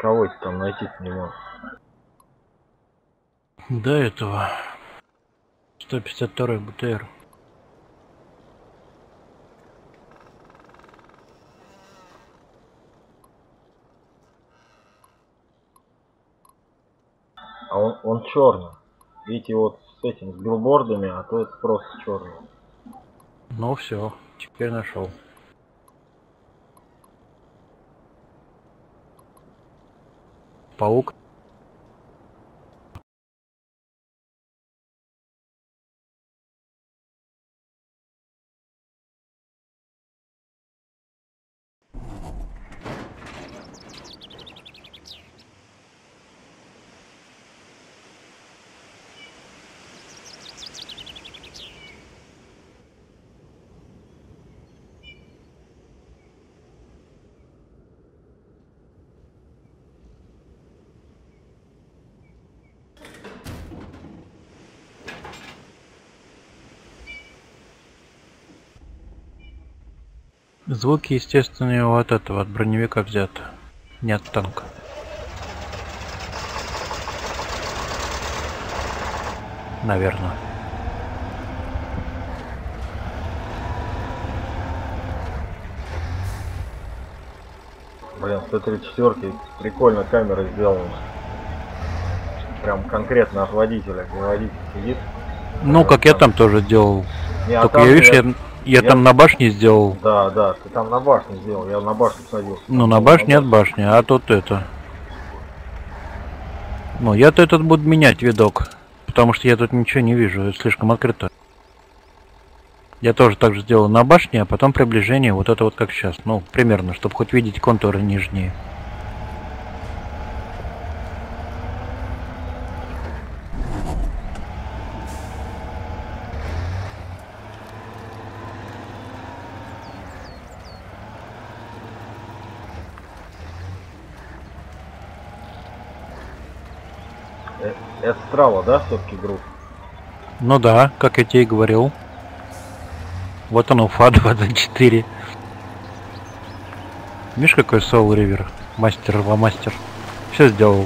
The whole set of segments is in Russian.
Кого ты там найти не можешь? До этого 152 БТР. А он черный. Видите, вот с этим, с билбордами, а то это просто черный. Ну все, теперь нашел. Паук. Звуки, естественно, от этого, от броневика взяты. Не от танка. Наверное. Блин, 134 прикольно камера сделана. Прям конкретно от водителя, где водитель сидит. Ну, как я там тоже делал. Не, только я, видишь, я там на башне сделал. Да, да, ты там на башне сделал, я на башню садился. Ну, на башне от башни, а тут это. Ну, я-то этот буду менять видок. Потому что я тут ничего не вижу, это слишком открыто. Я тоже так же сделал на башне, а потом приближение, вот это вот как сейчас. Ну, примерно, чтобы хоть видеть контуры нижние. Это Страва, да, все-таки группа? Ну да, как я тебе и говорил. Вот он, Уфа-24. Видишь, какой Soul River? Мастер, мастер. Все сделал.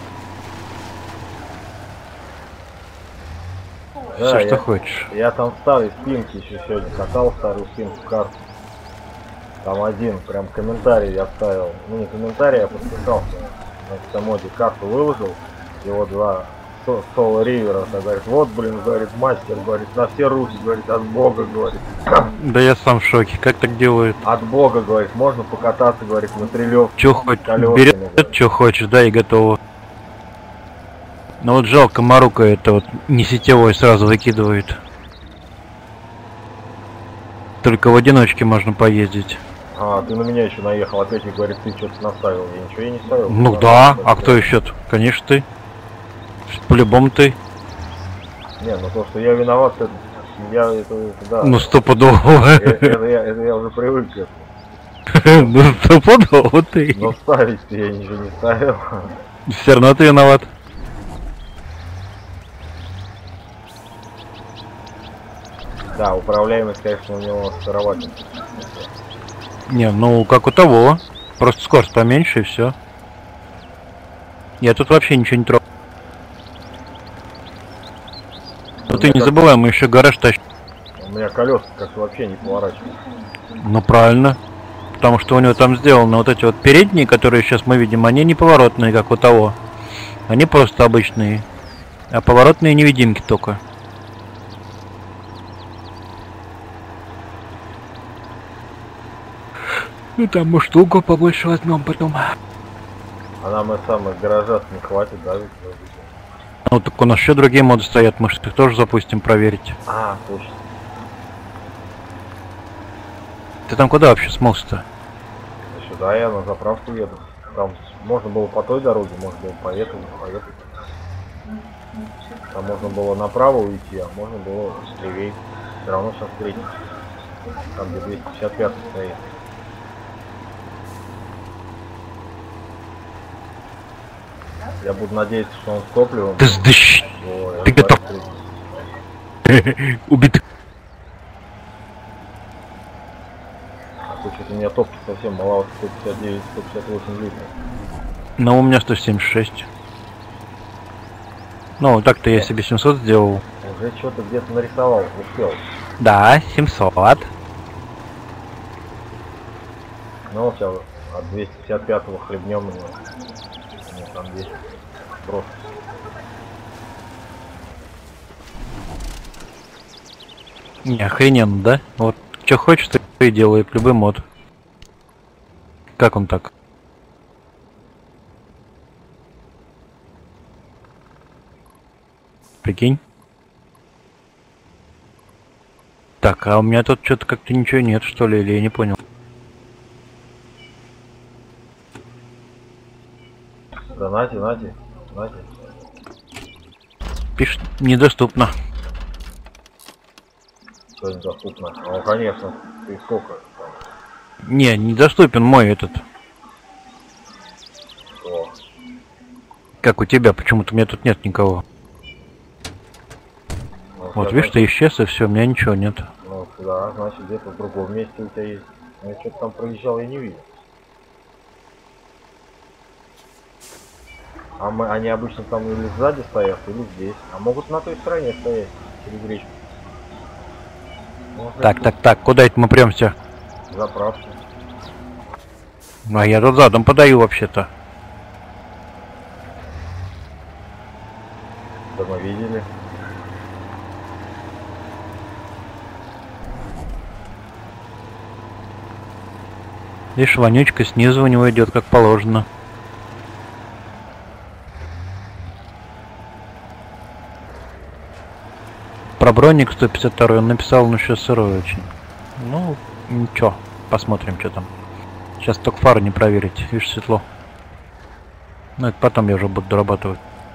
Да, все, что хочешь. Я там старые спинки еще сегодня катал, старую спинку карту. Там один прям комментарий я оставил. Ну не комментарий, я подписался. На этом моде карту выложил. Его два Soul Ривера, говорит, вот, блин, говорит, мастер, говорит, на все руки, говорит, от бога, говорит. Да я сам в шоке, как так делают? От бога, говорит, можно покататься, говорит, на трелевке. Че хочешь, берет, что хочешь, да, и готово. Но вот жалко, Марука это вот не сетевой сразу выкидывает. Только в одиночке можно поездить. А, ты на меня еще наехал, опять и говорит, ты что-то наставил. Я ничего и не ставил. Ну да, а кто еще-то? Конечно ты. По-любому ты. Не, ну то, что я виноват, это, да. Ну стопудово. Это я уже привык к этому. Ну стопудово ты. Но ставить я ничего не ставил. Все равно ты виноват. Да, управляемость, конечно, у него староватая. Не, ну как у того. Просто скорость поменьше и все. Я тут вообще ничего не трогаю. Но ты не забывай, мы еще гараж тащим. У меня колеса как-то вообще не поворачивают. Ну правильно. Потому что у него там сделаны вот эти вот передние, которые сейчас мы видим, они не поворотные, как у того. Они просто обычные. А поворотные невидимки только. Ну там мы штуку побольше возьмем потом. А нам и самых гаража не хватит, да? Ну так у нас еще другие моды стоят, может их тоже запустим проверить. А, точно. Ты там куда вообще смылся-то? Сюда я на заправку еду. Там можно было по той дороге, можно было по этой. Там можно было направо уйти, а можно было левее. Все равно сейчас встретимся. Там где 255 стоит. Я буду надеяться, что он с топливом. Ты готов. Убит. А то что-то у меня топки совсем мало, 159, 158 литров. Но у меня 176. Ну, так-то я себе 700 сделал. Уже что-то где-то нарисовал, успел. Да, 700. Ну, сейчас от 255-го хлебнем его. У него там есть брос. Не, охрененно, да? Вот, что хочешь, то и делает, любой мод. Как он так? Прикинь. Так, а у меня тут что-то как-то ничего нет, что ли, или я не понял. Да, нате. Пишет, недоступно. Что недоступно? Ну, конечно. Ты сколько? Не, недоступен мой этот. О, Как у тебя, почему-то у меня тут нет никого. ну, Вот сейчас, видишь, ты исчез, и все, у меня ничего нет. ну, да, значит, где-то в другом месте у тебя есть. Я что-то там проезжал, я не видел. Они обычно там или сзади стоят, или здесь. А могут на той стороне стоять, через речку. Может, Так, куда это мы премся? заправки. Ну, а я тут задом подаю вообще-то. Да мы видели. Видишь, вонючка снизу у него идет как положено. Про броник 152 он написал, но сейчас сырой очень. Ну, ничего, посмотрим, что там. Сейчас только фары не проверить, видишь, светло. Ну, это потом я уже буду дорабатывать.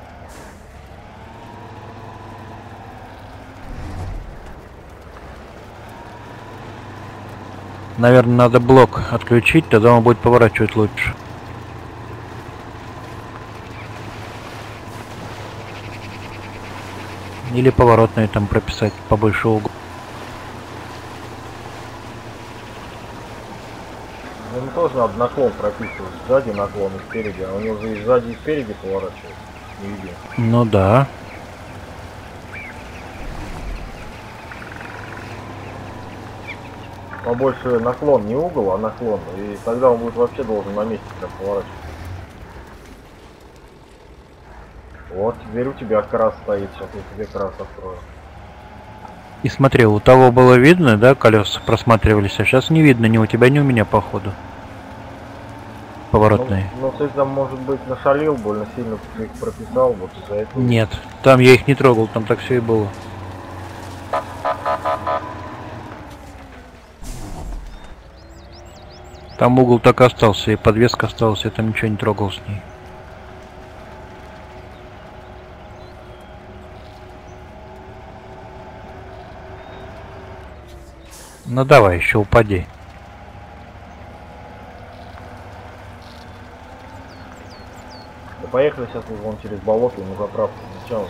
Наверное, надо блок отключить, тогда он будет поворачивать лучше. Или поворотные там прописать побольше угол. Ему тоже надо наклон прописывать. Сзади наклон и спереди. А у него же и сзади, и спереди поворачивает. Не видим. Ну да. Побольше наклон, не угол, а наклон. И тогда он будет вообще должен на месте прям поворачивать. Вот, теперь у тебя крас стоит. Сейчас я тебе крас открою. И смотри, у того было видно, да, колеса просматривались, а сейчас не видно ни у тебя, ни у меня, походу. Поворотные. Ну, ты там, может быть, нашалил, больно сильно их прописал, вот из-за этого. Нет, там я их не трогал, там так все и было. Там угол так остался, и подвеска осталась, я там ничего не трогал с ней. Ну давай, еще упади. Да поехали сейчас вон через болото и на заправку. Зачем?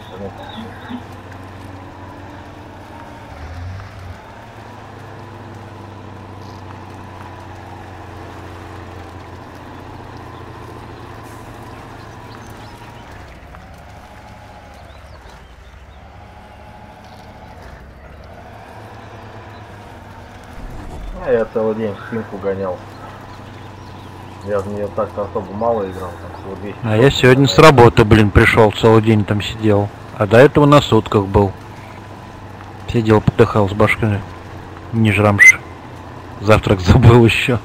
А я целый день в спинку гонял. Я в нее так-то особо мало играл, там всего 200. А я сегодня с работы, блин, пришел, целый день там сидел. А до этого на сутках был. Сидел, подыхал с башкой. Не жрамши. Завтрак забыл еще.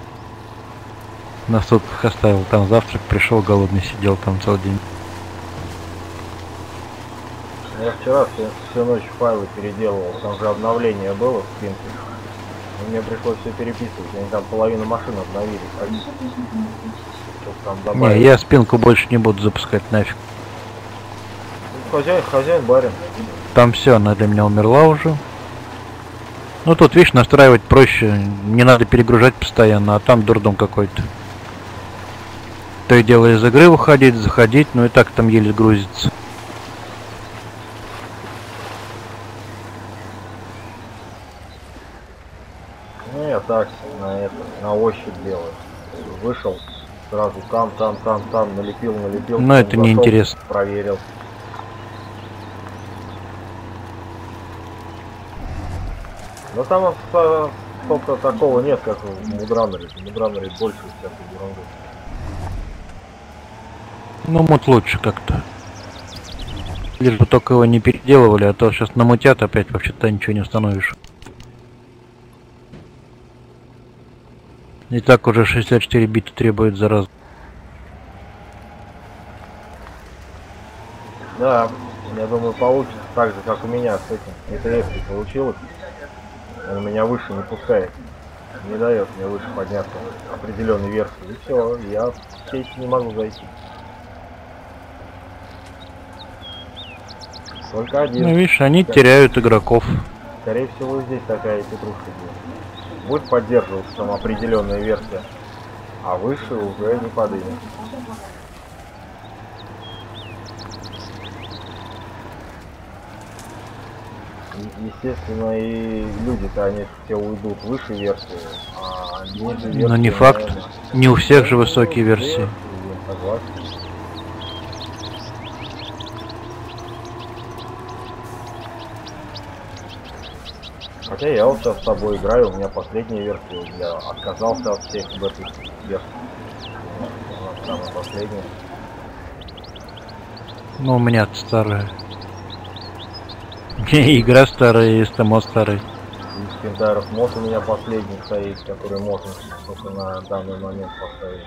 На сутках оставил там завтрак, пришел голодный, сидел там целый день. Я вчера всю ночь файлы переделывал, там же обновление было в спинке. И мне пришлось все переписывать, они там половину машин обновили. Там Не, я спинку больше не буду запускать нафиг. Хозяин барин. Там все, она для меня умерла уже. Ну тут, видишь, настраивать проще. Не надо перегружать постоянно, а там дурдом какой-то. То и дело из игры выходить, заходить, но и так там еле грузится. Ну я так, на ощупь делаю. Вышел, Сразу там, налепил. Но это зашел, неинтересно. Проверил. Но там столько такого нет, как в Мудранере. В Мудранере больше всякой ерунды. Ну, мут лучше как-то. Лишь бы только его не переделывали, а то сейчас намутят опять, вообще-то ничего не установишь. И так уже 64 бита требует за раз. Да, я думаю, получится так же, как у меня с этим. ЕТС получилось. Он меня выше не пускает. Не дает мне выше подняться определенной версии. И все, я в сеть не могу зайти. Только один. Ну, видишь, они теряют игроков. Скорее всего, здесь такая петрушка будет. Будет поддерживаться там определенная версия, а выше уже не подымет. Естественно, и люди-то они все уйдут выше версии, а ниже версии... Но не факт. Наверное, Не у всех же высокие версии. Я согласен. Хотя я вот сейчас с тобой играю, у меня последняя версия, я отказался от всех бета-версий. Она самая последняя. Ну, у меня старая. Игра старая, и СТМО старый. Из Пентайров мод у меня последний стоит, который можно только на данный момент поставить.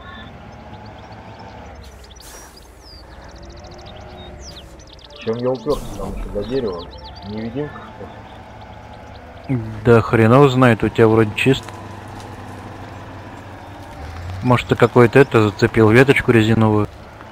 Чем я уперся? Там еще до дерева. Невидимка, что ли? Да хренов знает, у тебя вроде чист. Может, ты какой-то это зацепил веточку резиновую?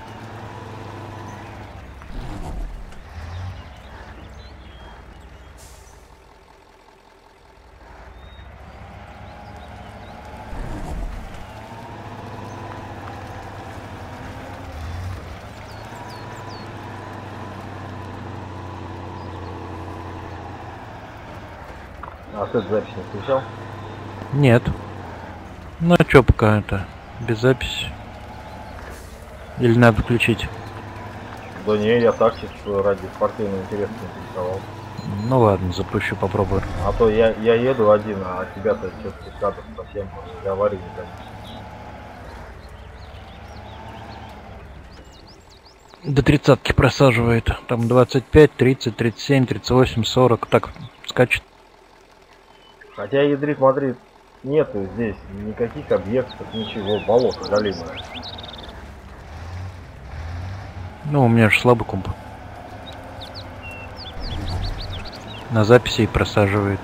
А ты запись не включал? Нет. Ну а чё пока это? Без записи? Или надо включить? Да не, я так чисто ради спортивного интереса интересовал. Ну ладно, запущу, попробую. А то я еду один, а тебя-то что-то кадров совсем говорю не конечно. До 30-ки просаживает. Там 25, 30, 37, 38, 40. Так скачет. Хотя ядрит Мадрид нету здесь никаких объектов, ничего, болото голимое. Ну, у меня же слабый комп. На записи и просаживает.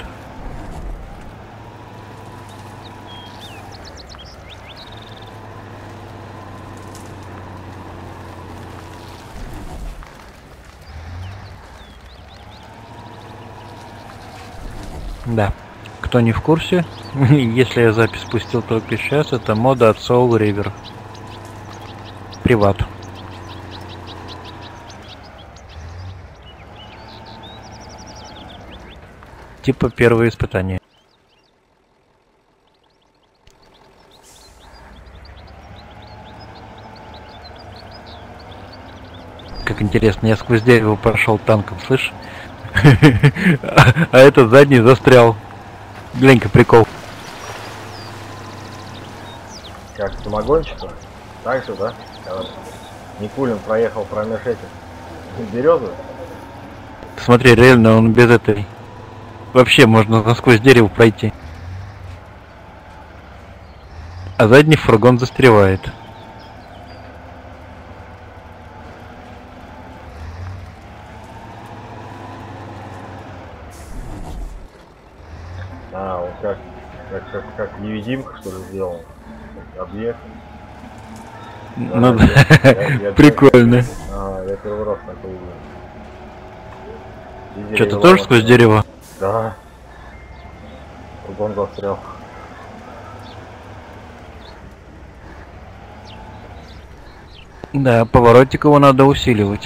Да. Кто не в курсе, если я запись спустил только сейчас, это мода от Soul River. Приват. Типа первое испытание. Как интересно, я сквозь дерево прошел танком, слышь? А этот задний застрял. Глянь-ка, прикол. Как самогончик? Так же, да? Когда Никулин проехал промеж этих березы. Смотри, реально он без этой. Вообще можно насквозь дерево пройти. А задний фургон застревает. А, он как невидимка, что ли, сделал. Объект. Ну Да, да, прикольно. Я первый раз такой увидел. Что, ты тоже сквозь дерево? Да. Фургон застрял. Да, поворотик его надо усиливать.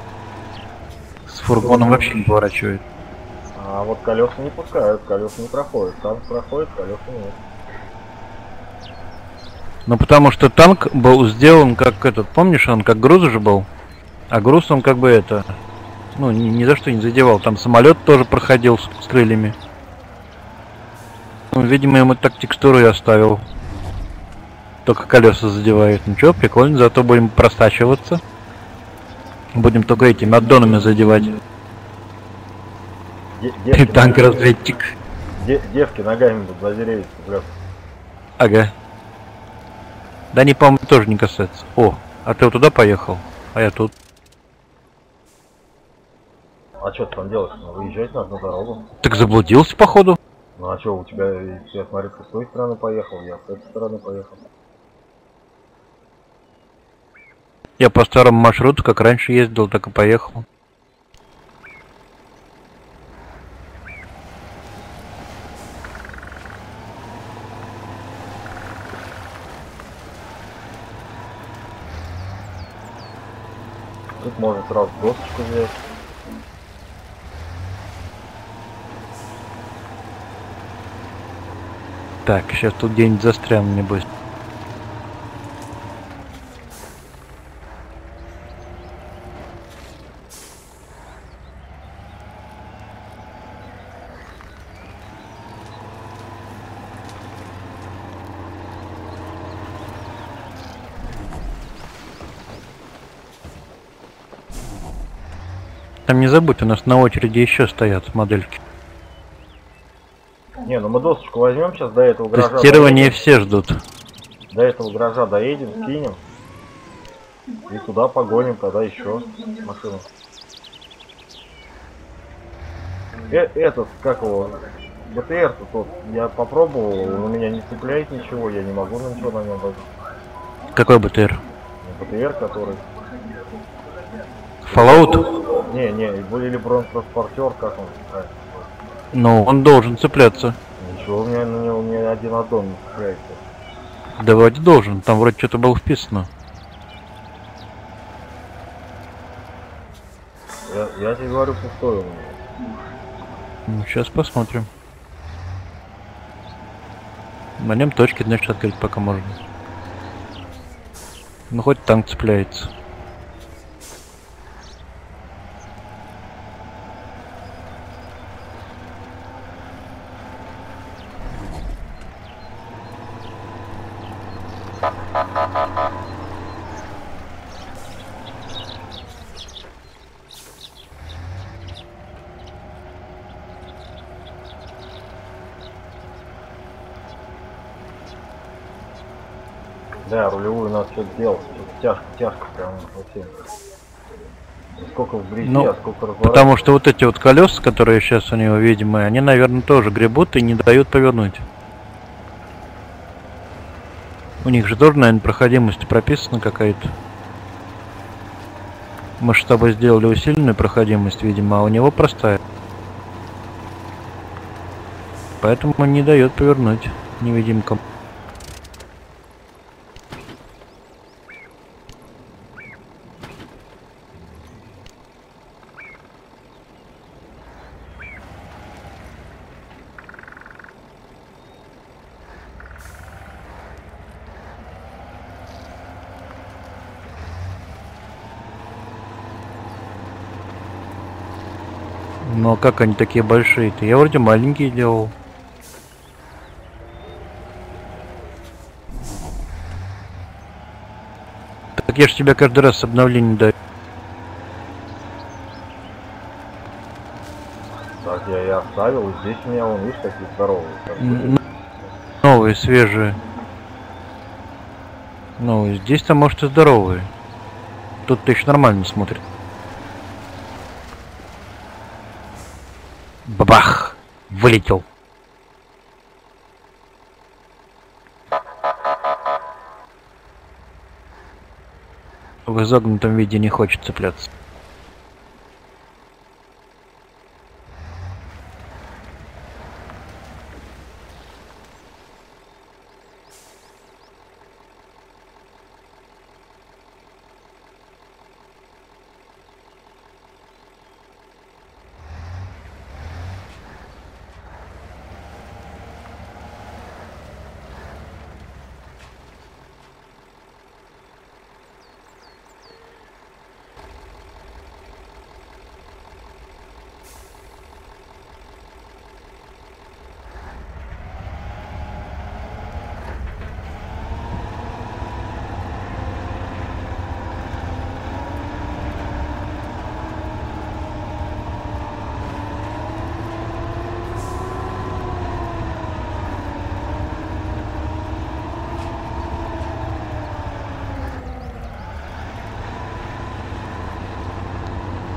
С фургоном вообще не поворачивает. А вот колеса не пускают, колеса не проходят. Танк проходит, колеса нет. Ну потому что танк был сделан как этот, помнишь, он как груз же был? А груз он как бы это, ну ни за что не задевал. Там самолет тоже проходил с крыльями. Ну, видимо, ему так текстуру и оставил. Только колеса задевает. Ну чё, прикольно, зато будем простачиваться. Будем только этими аддонами задевать. Танк-разведчик. Девки ногами будут за деревья цепляться. Ага. Да они, по-моему, тоже не касаются. О, а ты вот туда поехал, а я тут. А что ты там делаешь? Ну, выезжать надо на дорогу. Так заблудился, походу. Ну а что, у тебя, я смотрю, ты с той стороны поехал, я с этой стороны поехал. Я по старому маршруту, как раньше ездил, так и поехал. Тут можно сразу досочку взять. Так, сейчас тут где-нибудь застряну, небось. Там не забудь, у нас на очереди еще стоят модельки. Не, ну мы досочку возьмем сейчас до этого гаража. Тестирование все ждут. До этого гаража доедем, скинем. И туда погоним, тогда еще машину. Этот, как его, БТР-то тот, я попробовал, он у меня не цепляет ничего, я не могу ничего на нем возить. Какой БТР? БТР, который... Fallout? Не, или бронетранспортер, как он? Ну, он должен цепляться. Ничего, у меня один аддон не цепляется. Да вроде должен, там вроде что-то было вписано. Я тебе говорю, пустой у меня. Ну, сейчас посмотрим. На нем точки, значит, открыть пока можно. Ну, хоть танк цепляется. Да, рулевую надо что-то делать. Тяжко прям совсем. Сколько вблизи, Ну, а сколько разворачивать. потому что вот эти вот колеса, которые сейчас у него видимые, они, наверное, тоже гребут и не дают повернуть. У них же тоже, наверное, проходимость прописана какая-то. Мы же с тобой сделали усиленную проходимость, видимо, а у него простая. Поэтому он не дает повернуть невидимкам. Ну а как они такие большие-то? Я вроде маленькие делал. Так я ж тебя каждый раз с обновлением даю. Так, я и оставил. Здесь у меня, вон, видишь, такие здоровые. Новые, свежие. Ну, здесь-то, может, и здоровые. Тут-то еще нормально смотрит. Бабах! Вылетел. В изогнутом виде не хочет цепляться.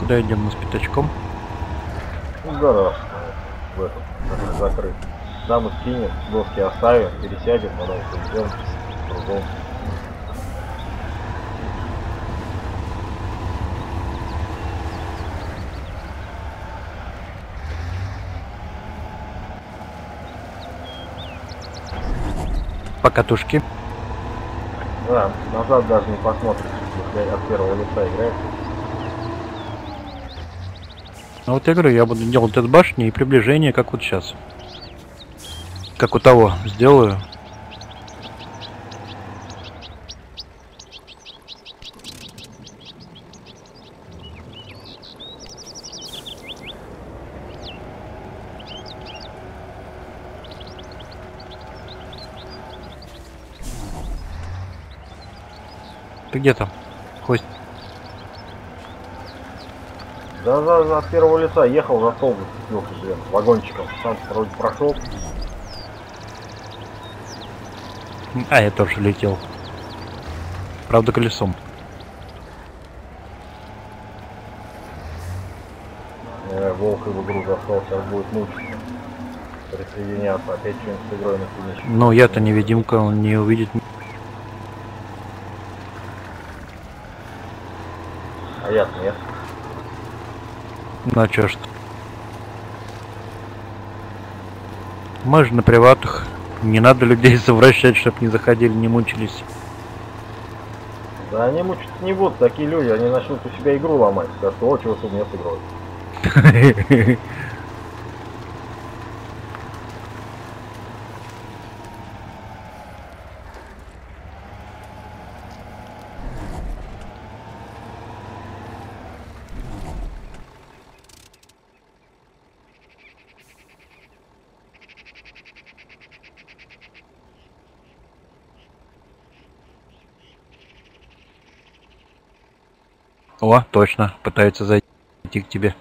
куда идем? Мы с пятачком. Ну, гараж в этом, закрыт. Да, мы скинем, доски оставим, пересядем, потом пойдем кругом. По катушке. Да, назад даже не посмотришь, если от первого лица играет. Ну вот я говорю, я буду делать от башни и приближение, как вот сейчас. Как у того сделаю. Ты где там? Хоть. Да, от первого лица ехал за стол, зацепился, блин, вагончиком. Сам вроде прошел. А, я тоже летел. Правда, колесом. Волк в игру зашел, сейчас будет мучиться. Присоединяться, опять что-нибудь с игрой на финише. Но я-то невидимка, он не увидит. А я нет. Ну а чё ж. Мы же на приватах. Не надо людей совращать, чтобы не заходили, не мучились. Да они мучиться не будут, такие люди, они начнут у себя игру ломать. Скажут, о, чего тут нет игрой. О, точно, пытаются зайти к тебе.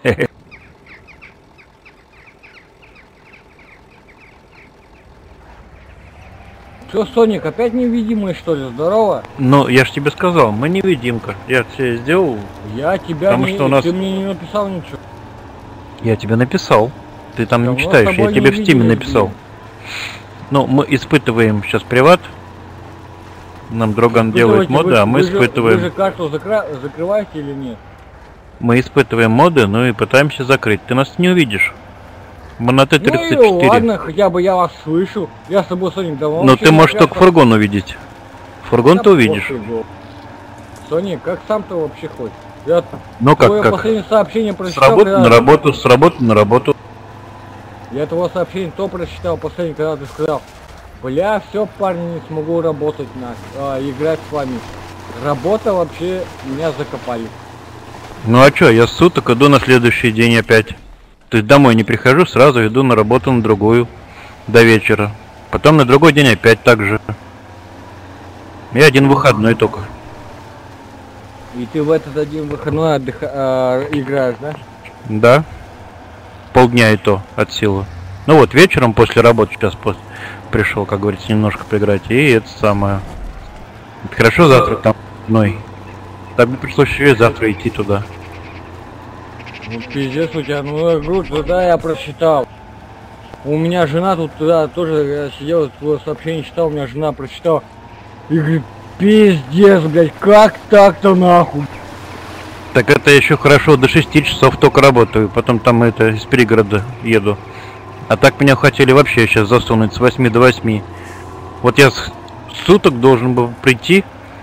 Что, Соник, опять невидимый, что ли? Здорово? Ну, я ж тебе сказал, мы невидимка. Я все сделал. Я тебя Потому не... что у нас- Ты мне не написал ничего. Я тебе написал. Ты там Давно не читаешь, с тобой я тебе не в стиме виделись, написал. блин. Ну, мы испытываем сейчас приват. Нам Дроган делает моды, а мы Вы же испытываем. карту закрываете или нет? Мы испытываем моды, ну и пытаемся закрыть. Ты нас не увидишь. Мы на Ну и Т-34. ладно, хотя бы я вас слышу. Я с тобой, Соник, давно... Но вообще ты не можешь только общался. фургон увидеть. Фургон Да ты увидишь. пофиг был. Соник, как сам-то вообще хоть? Я Ну твое как? последнее сообщение С прочитал, работы когда... на работу, с работы на работу. Я твое сообщение то прочитал последнее, когда ты сказал: бля, все, парни, не смогу работать играть с вами. Работа вообще, меня закопали. Ну а чё, я с суток иду на следующий день опять. То есть домой не прихожу, сразу иду на работу на другую. До вечера. Потом на другой день опять так же. И один выходной только. И ты в этот один выходной играешь, да? Да. Полдня и то от силы. Ну вот вечером после работы сейчас пришел, как говорится, немножко поиграть. И это самое. Хорошо завтра там мной. Так бы пришлось еще и завтра идти туда. Ну пиздец у тебя, ну игру туда я прочитал. У меня жена тут туда тоже, я сидел, твое сообщение читал, у меня жена прочитала. И говорит, пиздец, блядь, как так-то нахуй? Так это еще хорошо, до 6 часов только работаю, потом там это из пригорода еду. А так меня хотели вообще сейчас засунуть с 8 до 8. Вот я с суток должен был прийти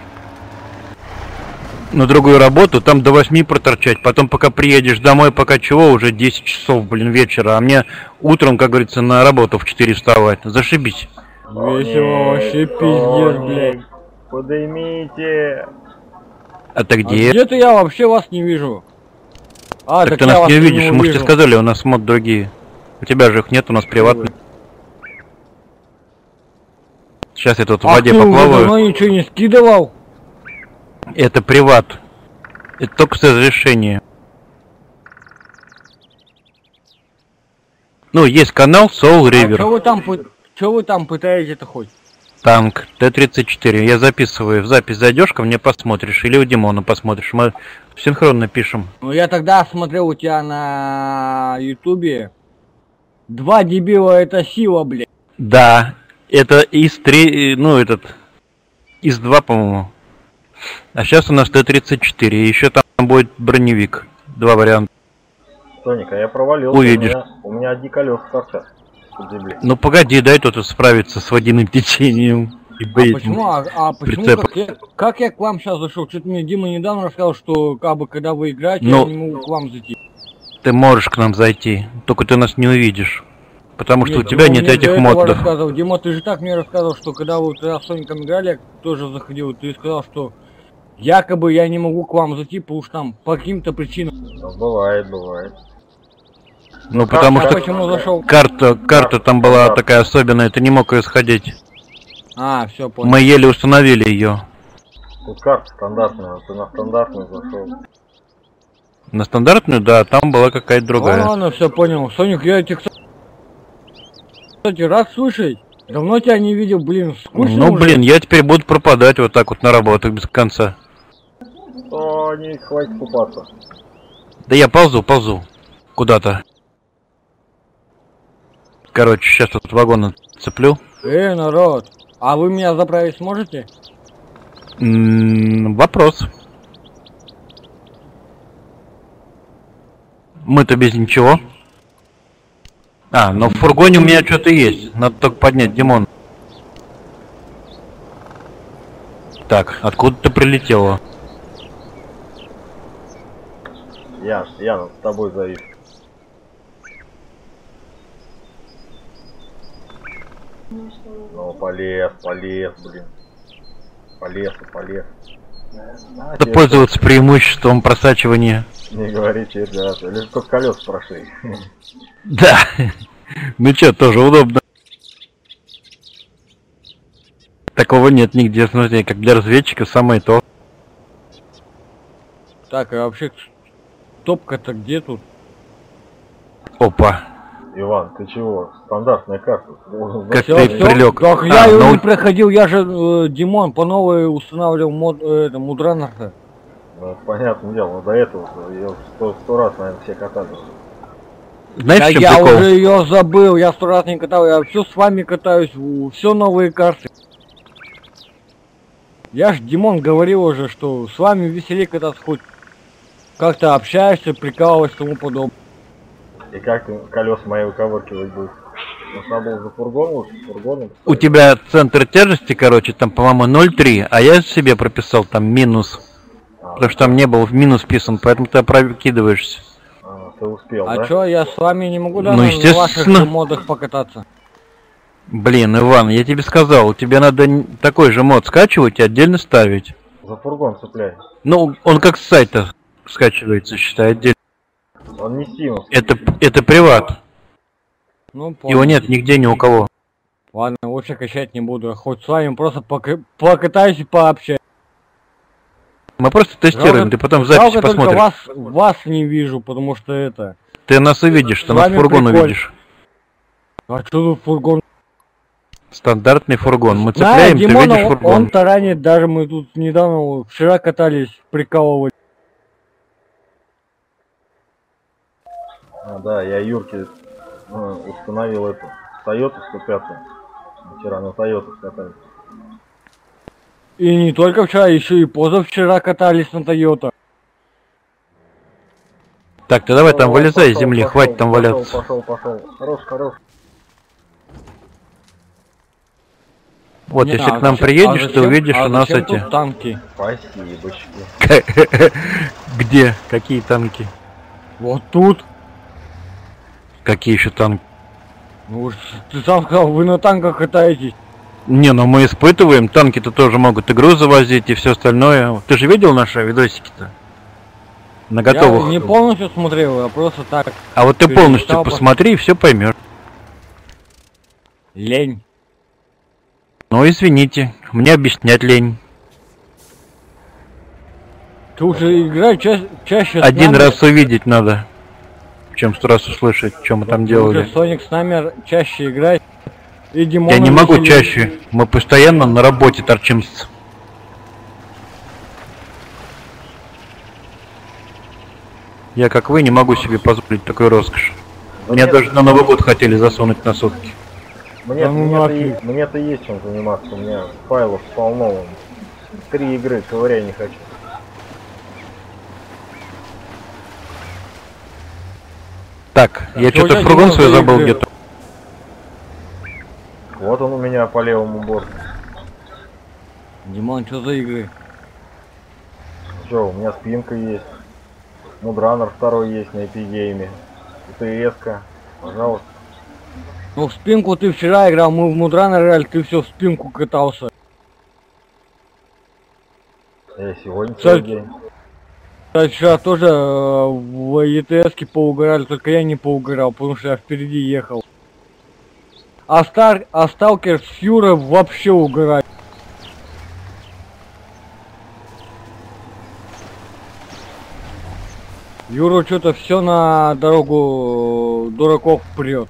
на другую работу, там до 8 проторчать, потом пока приедешь домой, пока чего, уже 10 часов, блин, вечера, а мне утром, как говорится, на работу в 4 вставать. Зашибись. Весело вообще, пиздец, блядь. Поднимите. А ты А где? где-то я вообще вас не вижу. Так ты я нас вас не и увидишь, мы же тебе увижу. сказали, у нас мод другие. У тебя же их нет, у нас приватные. Сейчас я тут в воде ты уже поплаваю. давно ничего не скидывал? Это приват. Это только с разрешения. Ну, есть канал Soul А River. что вы там пытаетесь-то хоть? Танк Т-34. Я записываю. В запись зайдешь ко мне, посмотришь. Или у Димона посмотришь. Мы синхронно пишем. Ну я тогда смотрел у тебя на ютубе. 2 дебила это сила, блядь. Да. Это ИС-3, ну этот... ИС-2, по-моему. А сейчас у нас Т-34. И еще там будет броневик. 2 варианта. Соник, а я провалился. Увидишь. У меня одни колеса торчат. Под земли. Ну погоди, дай тут справиться с водяным течением. И Почему, прицепом. как я к вам сейчас зашел? Что-то мне Дима недавно рассказал, что как бы когда вы играете, Ну, я не могу к вам зайти. Ты можешь к нам зайти, только ты нас не увидишь. Потому что у Нет, тебя Дима нет мне этих до этого модов. рассказывал. Дима, ты же так мне рассказывал, что когда вы тогда с Соником играли, я тоже заходил, ты сказал, что якобы я не могу к вам зайти, потому что там по каким-то причинам. Ну, бывает, бывает. Ну потому Я что почему зашел? карта там была такая особенная, ты не мог ее сходить. А, все, понял. Мы еле установили ее. Тут карта стандартная, ты на стандартную зашел. На стандартную, да, там была какая-то другая. Ладно, все понял. Соник, я тебя, кстати, рад слышать. Давно тебя не видел, блин, скучно Ну уже. блин, я теперь буду пропадать вот так вот на работу без конца. Соник, хватит купаться. Да я ползу куда-то. Короче, сейчас тут вагон цеплю. Народ, а вы меня заправить сможете? Вопрос. Мы-то без ничего. А, но в фургоне у меня что-то есть. Надо только поднять, Димон. Так, откуда ты прилетела? Я над тобой завис. Ну, полез, блин. Полез. Надо пользоваться преимуществом просачивания. Не говорите, ребята, лишь только колес прошли. Да. Ну что, тоже удобно. Такого нет нигде, смотри, как для разведчика самое то. Так, а вообще топка-то где тут? Опа. Иван, ты чего? Стандартная карта. Как Всё, ты всё? прилег. Так я ее ну, не проходил, я же, Димон, по новой устанавливал мудранер-то. Ну, понятное дело, но до этого ее сто раз, наверное, все катали. знаешь, в чем Я прикол? уже ее забыл, я 100 раз не катал, я все с вами катаюсь, все новые карты. Я ж, Димон, говорил уже, что с вами веселее кататься, хоть как-то общаешься, прикалываешься и тому подобное. И как ты колеса мои выковыркивать будешь? Нужно было за фургоном. У тебя центр тяжести, короче, там, по-моему, 0,3, а я себе прописал там минус. Потому что там не был в минус писан, поэтому ты прокидываешься. Ты успел, А да? чё, я с вами не могу, да, Ну, на ваших естественно. же модах покататься? Блин, Иван, я тебе сказал, тебе надо такой же мод скачивать и отдельно ставить. За фургон цепляй. Ну, он как с сайта скачивается, считай, отдельно. Он не симус. Это приват. Ну, Его понял. нет нигде ни у кого. Ладно, лучше качать не буду, хоть с вами просто покатаюсь и пообщаюсь. Мы просто тестируем, Жалко- ты потом в записи жалко только посмотришь. вас не вижу, потому что это... Ты нас увидишь, ты С нас вами фургон прикольно. увидишь. А что тут фургон? Стандартный фургон. Мы Знаю, цепляем, ты Димона, видишь фургон. он таранит, даже мы тут недавно, вчера катались, прикалывали. Да, я Юрке установил эту Toyota 105. Вчера на Toyota скатались. И не только вчера, еще и позавчера катались на Тойота. Так, ты давай там Пошел, вылезай из пошел, земли, пошел, хватит там валяться. Пошел. Хорош. Вот, Не, если а к нам зачем- приедешь, а ты зачем- увидишь у нас зачем эти... тут танки? Спасибочки. Где? Какие танки? Вот тут. Какие еще танки? Ну уж ты сам сказал, вы на танках катаетесь. Не, ну мы испытываем, танки-то тоже могут и груз завозить, и все остальное. Ты же видел наши видосики-то? На готовых. Я не полностью смотрел, а просто так. А вот ты полностью перечитал, посмотри и все поймешь. Лень. Ну извините, мне объяснять лень. Ты уже играй чаще с Один нами. раз увидеть надо, чем 100 раз услышать, что мы там Лучше делали. Соник с нами чаще играть. и Димон. Я не могу чаще. Мы постоянно на работе торчимся. Я, как вы, не могу себе позволить такой роскошь. Меня даже на Новый год хотели засунуть на сутки. Мне-то есть чем заниматься. У меня файлов полно. 3 игры, ковыряй не хочу. Так, я что-то фургон свой забыл где-то. Вот он у меня по левому борту. Димон, что за игры? Что, у меня спинка есть. Мудранер 2 есть на эпигейме. ТС-ка, пожалуйста. Ну в спинку ты вчера играл, мы в Мудранер играли, ты все в спинку катался. Я сегодня целый день. Кстати, вчера тоже в ЕТС-ке поугорали, только я не поугорал, потому что я впереди ехал. А Сталкер с Юрой вообще угорает. Юра что-то все на дорогу дураков прет.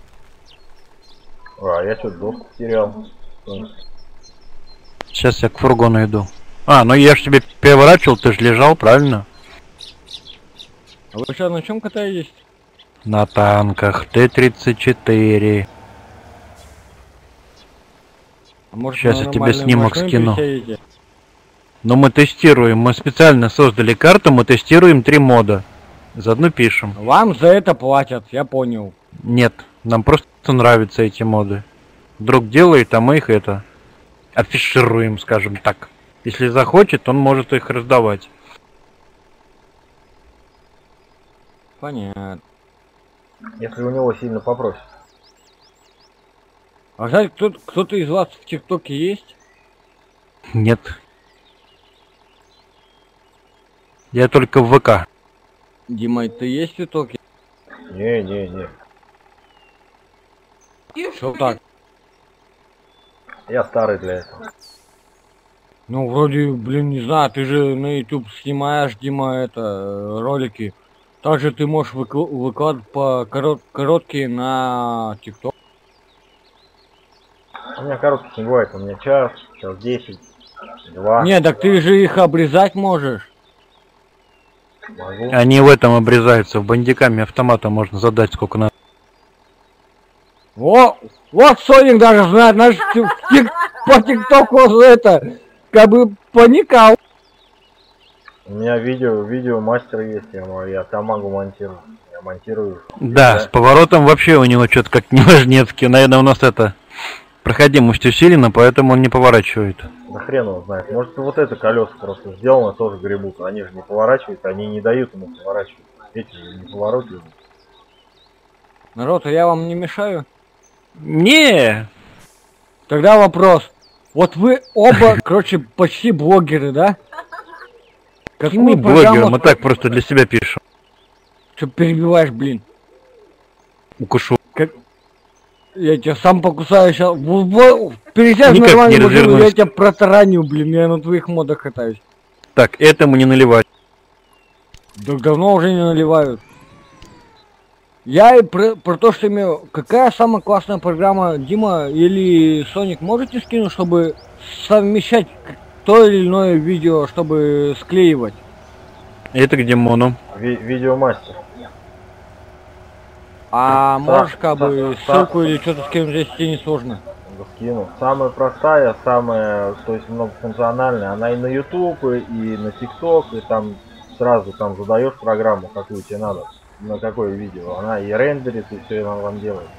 А, я что-то доску потерял. Сейчас я к фургону иду. А, ну я ж тебе переворачивал, ты же лежал, правильно? А вы сейчас на чем катаетесь? На танках Т-34. А может, Сейчас на я тебе нормальные снимок машины скину. пересядете? Но мы тестируем, мы специально создали карту, мы тестируем 3 мода. Заодно пишем. Вам за это платят, я понял. Нет, нам просто нравятся эти моды. Друг делает, а мы их это афишируем, скажем так. Если захочет, он может их раздавать. Понятно. Если у него сильно попросят. А кстати, кто-то из вас в ТикТоке есть? Нет. Я только в ВК. Дима, ты есть в ТикТоке? Не. Что так? Я старый для этого. Ну, вроде, блин, не знаю, ты же на YouTube снимаешь, Дима, это, ролики. Также ты можешь выкладывать по короткие на ТикТок. У меня коротких не бывает, у меня час 10, 2. Не, так ты же их обрезать можешь. Могу. Они в этом обрезаются. В бандиками автомата можно задать сколько надо. Вот Соник даже знает, значит, по ТикТоку это, как бы поникал. У меня видео мастер есть, я там могу монтировать. Я монтирую. Да, с поворотом вообще у него что-то как неважнецкий. Наверное, у нас это проходимость усилена, поэтому он не поворачивает. Да хрен его знает. Может, вот это колеса просто сделано, тоже гребут. Они же не поворачивают, они не дают ему поворачивать. Эти же не поворачивают. Народ, а я вам не мешаю? Не. Тогда вопрос. Вот вы оба, короче, почти блогеры, да? Мы блогеры, мы так просто для себя пишем. Что перебиваешь, блин? Укушу. Как... Я тебя сам покусаю сейчас. Пересядь Никак нормально, не развернусь. я тебя протараню, блин, я на твоих модах катаюсь. Так, этому не наливать. Так давно уже не наливают. Я и про то, что имею... Какая самая классная программа, Дима или Соник, можете скинуть, чтобы совмещать то или иное видео, чтобы склеивать? Это к Димону. Видеомастер. А можешь как бы ссылку или что-то скинуть, здесь тебе не сложно. Скину. Самая простая, самая, то есть многофункциональная, она и на YouTube, и на TikTok, и там сразу там задаешь программу, какую тебе надо, на какое видео. Она и рендерит, и все она вам делает.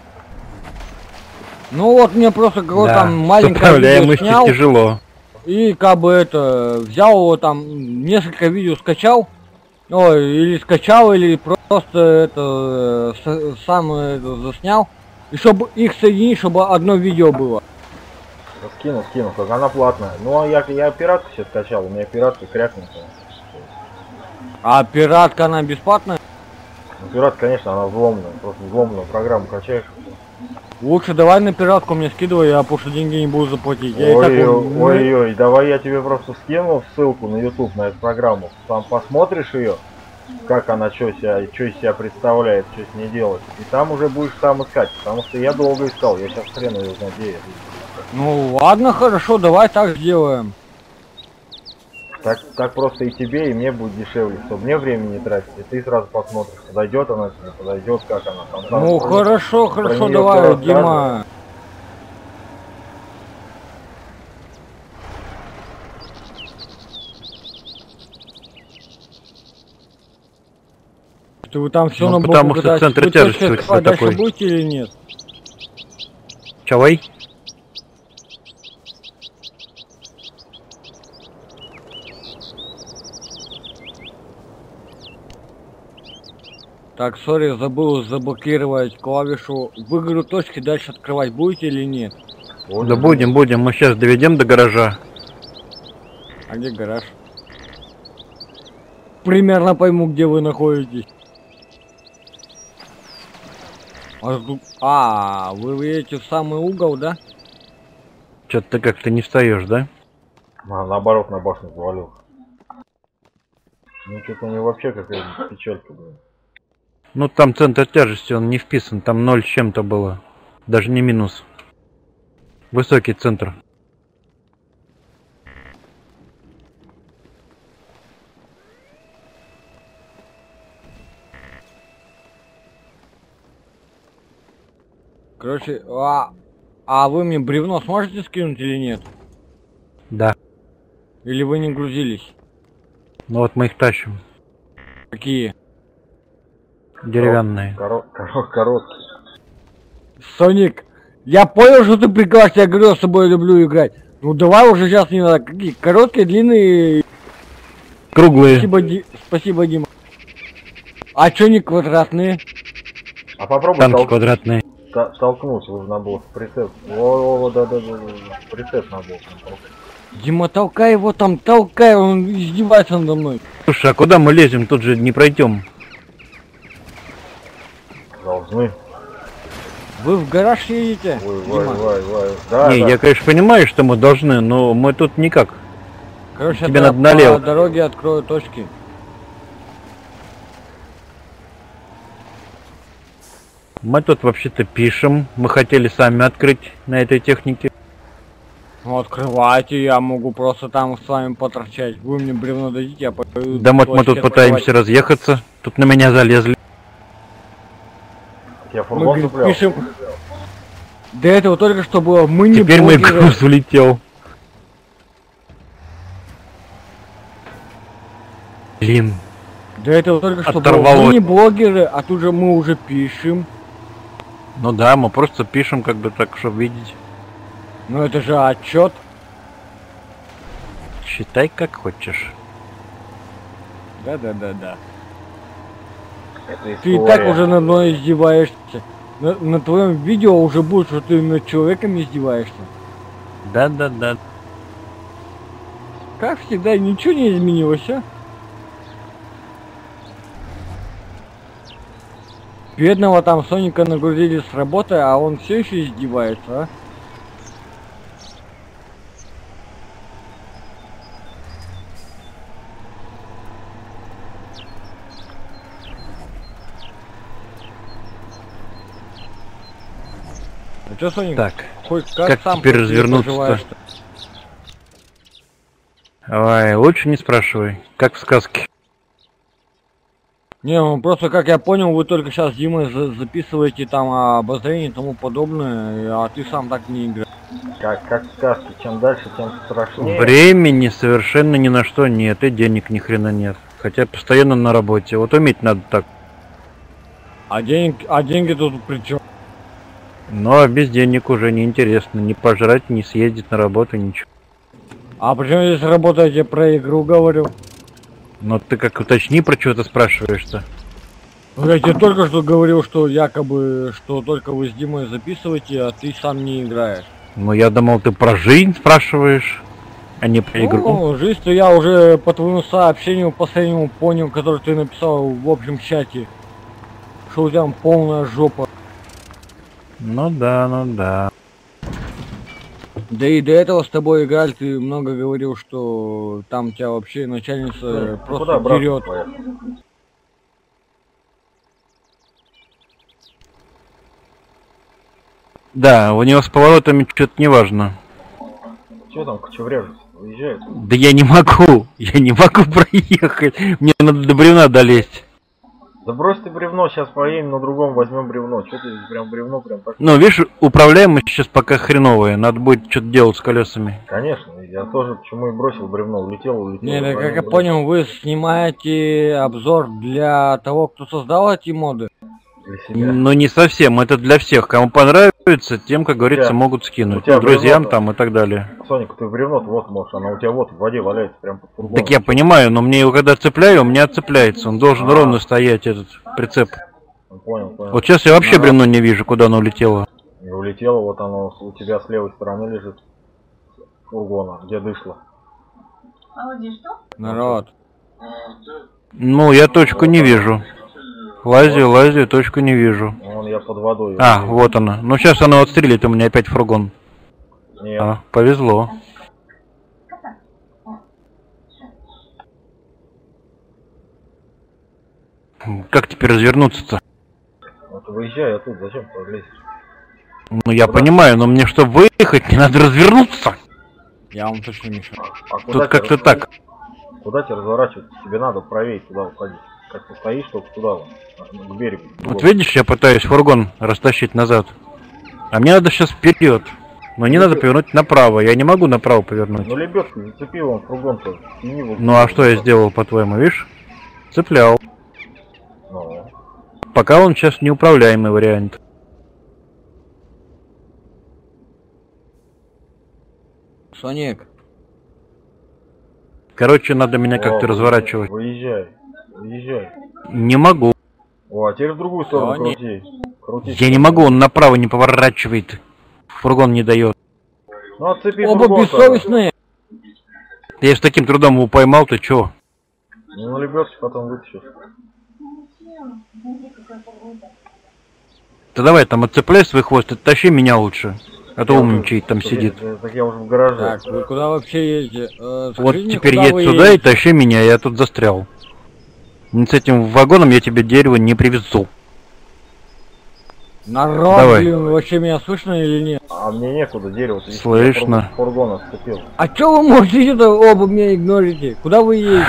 Ну вот мне просто какое-то Да, там маленькое видео управляемости снял, тяжело. и как бы это, взял его там, несколько видео скачал, или скачал, или просто это, сам это заснял, и чтобы их соединить, чтобы одно видео было. Да скину, только она платная. Ну а я пиратку себе скачал, у меня пиратка крякнутая. А пиратка, она бесплатная? Ну, пиратка, конечно, она взломанная, просто взломанную программу качаешь. Лучше давай на пиратку мне скидывай, я потому что деньги не буду заплатить. Я и так Ой-ой, давай я тебе просто скину ссылку на YouTube на эту программу. Там посмотришь ее, как она что из себя представляет, что с ней делать. И там уже будешь там искать, потому что я долго искал, я сейчас хрен ее знаю, где я. Ну ладно, хорошо, давай так сделаем. Так просто и тебе, и мне будет дешевле, чтобы мне времени не тратить, и ты сразу посмотришь, подойдет она тебе, подойдет, как она там. Ну хорошо, хорошо, давай, Дима. Ты вы там все Ну, на потому боку что катаетесь. центр Вы тяжести точки у тебя дальше такой. будете или нет? Чавай? Так, сори, забыл заблокировать клавишу. Вы, говорю, точки дальше открывать будете или нет? Да будем. Мы сейчас доведем до гаража. А где гараж? Примерно пойму, где вы находитесь. Вы едете в самый угол, да? Что-то ты как-то не встаешь, да? Наоборот, на башню завалил. Ну что-то у него вообще какая-то печалька была. Ну там центр тяжести, он не вписан, там 0 с чем-то было. Даже не минус. Высокий центр. Короче, вы мне бревно сможете скинуть или нет? Да. Или вы не грузились? Ну вот мы их тащим. Какие? Деревянные. Короткий. Соник, я понял, что ты прекрасно, я говорю, с тобой люблю играть. Ну давай уже сейчас не надо. Какие? Короткие, длинные? Круглые. Спасибо, Дима. А чё не квадратные? А попробуй Танки квадратные. толкнуть, нужно было в прицеп. О, да, прицеп надо было. Дима, толкай его там, толкай, он издевается надо мной. Слушай, а куда мы лезем? Тут же не пройдем. Должны. Вы в гараж едете? Ой, Дима? Да, Не, да. я, конечно, понимаю, что мы должны, но мы тут никак. Короче, Тебе я надо налево. по дороге открою точки. Мы тут вообще-то пишем. Мы хотели сами открыть на этой технике. Ну открывайте, я могу просто там с вами поторчать. Вы мне бревно дадите, я пойду. Да вот мы тут пытаемся разъехаться. Тут на меня залезли. Я фургон Мы цеплял. пишем. До этого только что было. Мы не Теперь мой блогеры. груз улетел. Блин. До этого только что было. Оторвало. Мы не блогеры, а тут же мы уже пишем. Ну да, мы просто пишем, как бы так, чтобы видеть. Ну это же отчет. Считай как хочешь. Да. Это Ты и так уже над мной издеваешься. На твоем видео уже будет, что ты над человеком издеваешься. Да. Как всегда, ничего не изменилось, а? Бедного там Соника нагрузили с работы, а он все еще издевается, а? А чё, Соник? Так, Хоть как сам теперь по себе развернуться-то? поживаешь-то? давай, лучше не спрашивай. Как в сказке. Не, ну просто как я понял, вы только сейчас Димой записываете там обозрение и тому подобное, а ты сам так не играешь. Как в сказке, чем дальше, тем страшнее. Времени совершенно ни на что нет, и денег ни хрена нет. Хотя постоянно на работе. Вот уметь надо так. А деньги тут при чем? Но без денег уже не интересно. Ни пожрать, ни съездить на работу, ничего. А почему здесь работаете, про игру говорю? Но ты как уточни, про что ты спрашиваешь-то? Ну, я тебе только что говорил, что якобы, что только вы с Димой записываете, а ты сам не играешь. Ну я думал, ты про жизнь спрашиваешь, а не про игру. Ну, жизнь-то я уже по твоему сообщению последнему понял, который ты написал в общем чате. Что у тебя там полная жопа. Ну да. Да и до этого с тобой играли, ты много говорил, что там тебя вообще начальница просто Куда брат дерет. поехал? Да, у него с поворотами что-то неважно. Че там, кочевряжется? Уезжает? Да я не могу проехать. Мне надо до бревна долезть. Да брось ты бревно, сейчас поедем на другом, возьмем бревно. Че ты здесь прям бревно, прям так? Ну, видишь, управляемость сейчас пока хреновая. Надо будет что-то делать с колесами. Конечно, я тоже почему и бросил бревно, улетел. Не, да, как я бревно. понял, вы снимаете обзор для того, кто создал эти моды? Для себя. Но не совсем. Это для всех. Кому понравится, тем, как говорится, могут скинуть. у тебя Друзьям бревно-то- там и так далее. Соник, ты бревно вот можешь, она у тебя вот в воде валяется, прям под фургоном. Так я понимаю, но мне его когда цепляю, у меня отцепляется. Он должен ровно стоять, этот прицеп. Понял. Вот сейчас я вообще бревно не вижу, куда оно улетело. И улетело, вот оно у тебя с левой стороны лежит фургона, где дышло. Народ. Ну, я точку не вижу. Лазю, точку не вижу. Вон я под водой. А, вот она. Ну, сейчас она отстрелит у меня опять фургон. Нет. А, повезло. Как теперь развернуться-то? Вот выезжай оттуда, зачем ты лезешь? Ну, я понимаю, но мне, чтобы выехать, мне надо развернуться. Я вам точно мешаю. А куда Тут тебе как-то так. Куда тебе разворачиваться? Тебе надо правее туда уходить. Как ты стоишь, только туда, вон, к берегу. Вот видишь, я пытаюсь фургон растащить назад. А мне надо сейчас вперед. Но не надо повернуть направо. Я не могу направо повернуть. Ну лебедку зацепил, он фургон-то. Ну а что я сделал, по-твоему, видишь? Цеплял. Ну, Пока он сейчас неуправляемый вариант. Соник. Короче, надо меня как-то о, разворачивать. Выезжай. Не могу. О, а теперь в другую сторону Соник. крути. Крутись. Я не могу, он направо не поворачивает. Фургон не дает. Ну отцепи Оба фургон тогда. бессовестные. Я с таким трудом его поймал, ты чё? Ну на лебедке потом вытащишь. Да давай там отцепляй свой хвост, оттащи меня лучше. А то умничает там сидит. Так я уже в гараже. Так, вы куда вообще едете? Вот Скажите мне, теперь куда едь вы сюда и едете? тащи меня, я тут застрял. С этим вагоном я тебе дерево не привезу. Народ, Давай. блин, вообще меня слышно или нет? А мне некуда, дерево. ты Слышно. Фургон отцепил. А чё вы можете это оба меня игнорите? Куда вы едете?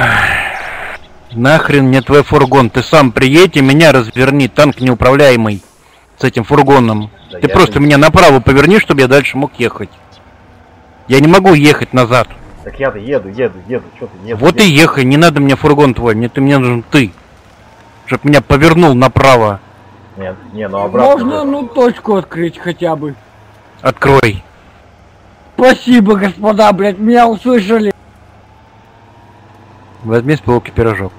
Нахрен мне твой фургон, ты сам приедь и меня разверни, танк неуправляемый. С этим фургоном. Да Ты я просто не- меня направо поверни, чтобы я дальше мог ехать. Я не могу ехать назад. Так я-то еду, что ты еду. Вот и ехай, не надо мне фургон твой, мне нужен ты. Чтоб меня повернул направо. Нет, не, ну обратно. Можно, ну, точку открыть хотя бы? Открой. Спасибо, господа, блядь, меня услышали. Возьми с полки пирожок.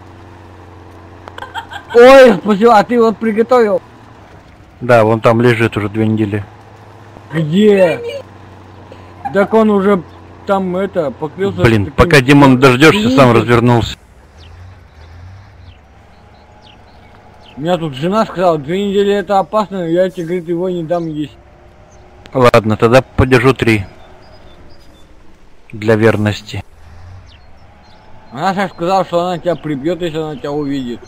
Ой, спасибо, а ты вот приготовил? Да, вон там лежит уже 2 недели. Где? Так он уже там это покрылся. Блин, таким- пока Димон дождешься, сам Извините. развернулся. У меня тут жена сказала, 2 недели это опасно, я тебе, говорит, его не дам есть. Ладно, тогда подержу 3. Для верности. Она сейчас сказала, что она тебя прибьет, если она тебя увидит.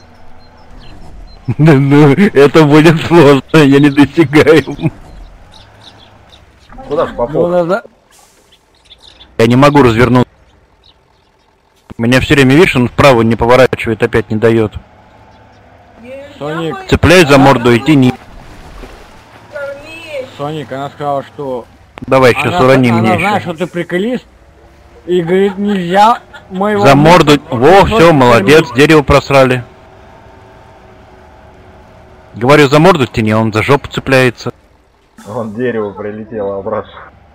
Ну, это будет сложно, я не достигаю. Куда ж Ну, попал? надо... Я не могу развернуться. Меня все время, видишь, он вправо не поворачивает, опять не дает. Соник, Цепляй за морду и тяни. Соник, она сказала, что... Давай, сейчас она урони она меня знает, еще. что ты приколист. И говорит, нельзя моего... За морду. мужа Во, кусочек все, молодец, кормить. дерево просрали. Говорю, за морду тяни, он за жопу цепляется. Вон дерево прилетело обратно.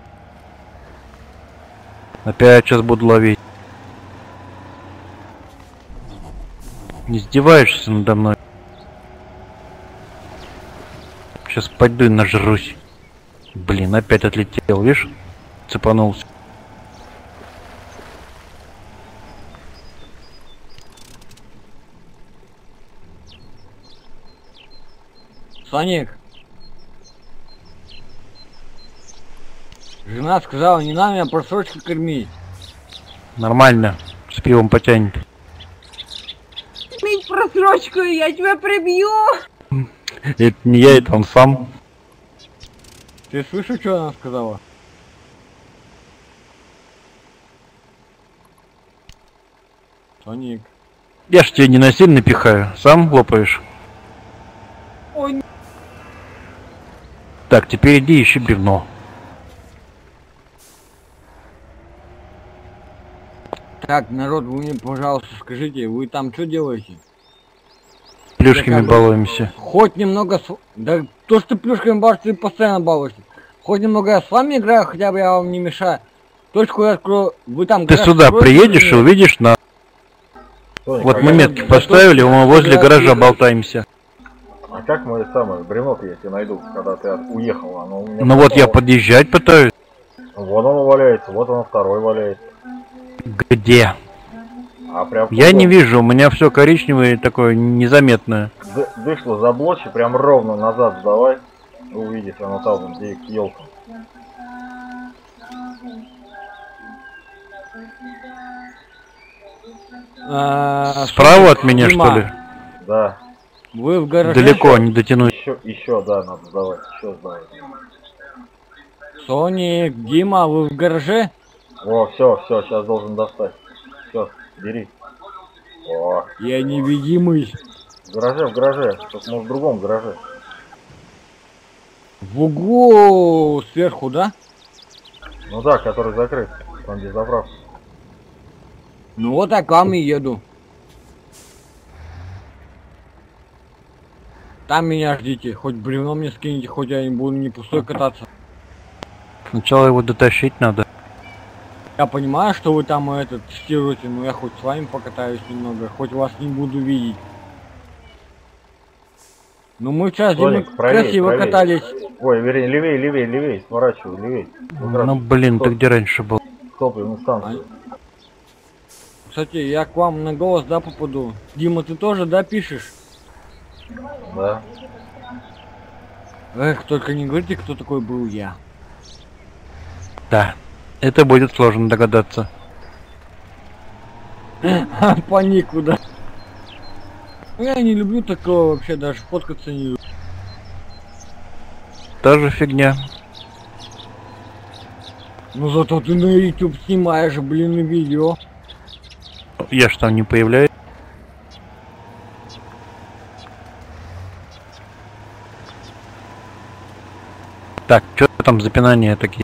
Опять сейчас буду ловить. Не издеваешься надо мной? Сейчас пойду и нажрусь. Блин, опять отлетел, видишь? Цепанулся. Соник. Жена сказала, не надо меня просрочку кормить. Нормально. С пивом потянет. Иметь просрочку, и я тебя прибью. Это не я, это он сам. Ты слышишь, что она сказала? Соник. Я ж тебя не насильно пихаю, сам лопаешь. Ой. Так, теперь иди ищи бревно. Так, народ, вы мне, пожалуйста, скажите, вы там что делаете? Плюшками Я как бы- балуемся. Хоть немного Да то, что плюшками балуешься, ты постоянно балуешься. Хоть немного я с вами играю, хотя бы я вам не мешаю. Точку я открою, вы там... Ты гараж сюда строите приедешь или и нет? увидишь на... Соник, Вот а мы как- метки поставили, мы возле гаража болтаемся. А как мы самое бревно я тебе найду, когда ты уехал? Оно у меня Ну вот я пропало. подъезжать пытаюсь. Вот оно валяется, вот оно второй валяется. Где? А прям Я не вижу, у меня все коричневое такое незаметное. Вышло за блочи, прям ровно назад сдавай. Увидишь, оно там, где к елкам. Справа от меня, Дима, что ли? Да. Вы в гараже? Далеко, не дотянуть. Еще, да, надо сдавать, еще сдавать. Соник, Дима, вы в гараже? О, все, сейчас должен достать. Все, бери. О, Я невидимый. в гараже, тут может в другом гараже. В углу сверху, да? Ну да, который закрыт, там где заправка. Ну вот я к вам и еду. Там меня ждите, хоть бревно мне скинете, хоть я не буду не пустой кататься. Сначала его дотащить надо. Я понимаю, что вы там это тестируете, но я хоть с вами покатаюсь немного, хоть вас не буду видеть. Ну мы сейчас Соник, правее, красиво правее. катались. Ой, вернее, левее, сворачивай, левее. Ну блин, ты где раньше был? Топливную станцию. Кстати, я к вам на голос, да, попаду? Дима, ты тоже, да, пишешь? Да. Эх, только не говорите, кто такой был я. Да. Это будет сложно догадаться. По нику, да. Ну, я не люблю такого вообще, даже фоткаться не люблю. Та же фигня. Ну зато ты на YouTube снимаешь, блин, видео. Я ж там не появляюсь. Так, что там за пинания такие?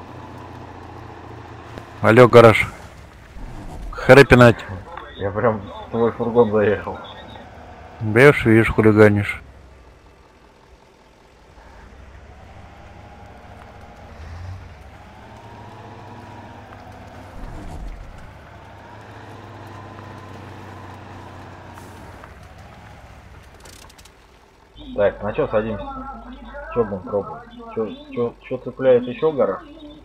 Алло, гараж. Харе пинать. Я прям в твой фургон заехал. Бьешь, видишь, хулиганишь. Так, на что садимся? Что будем пробовать? Что цепляет еще гараж?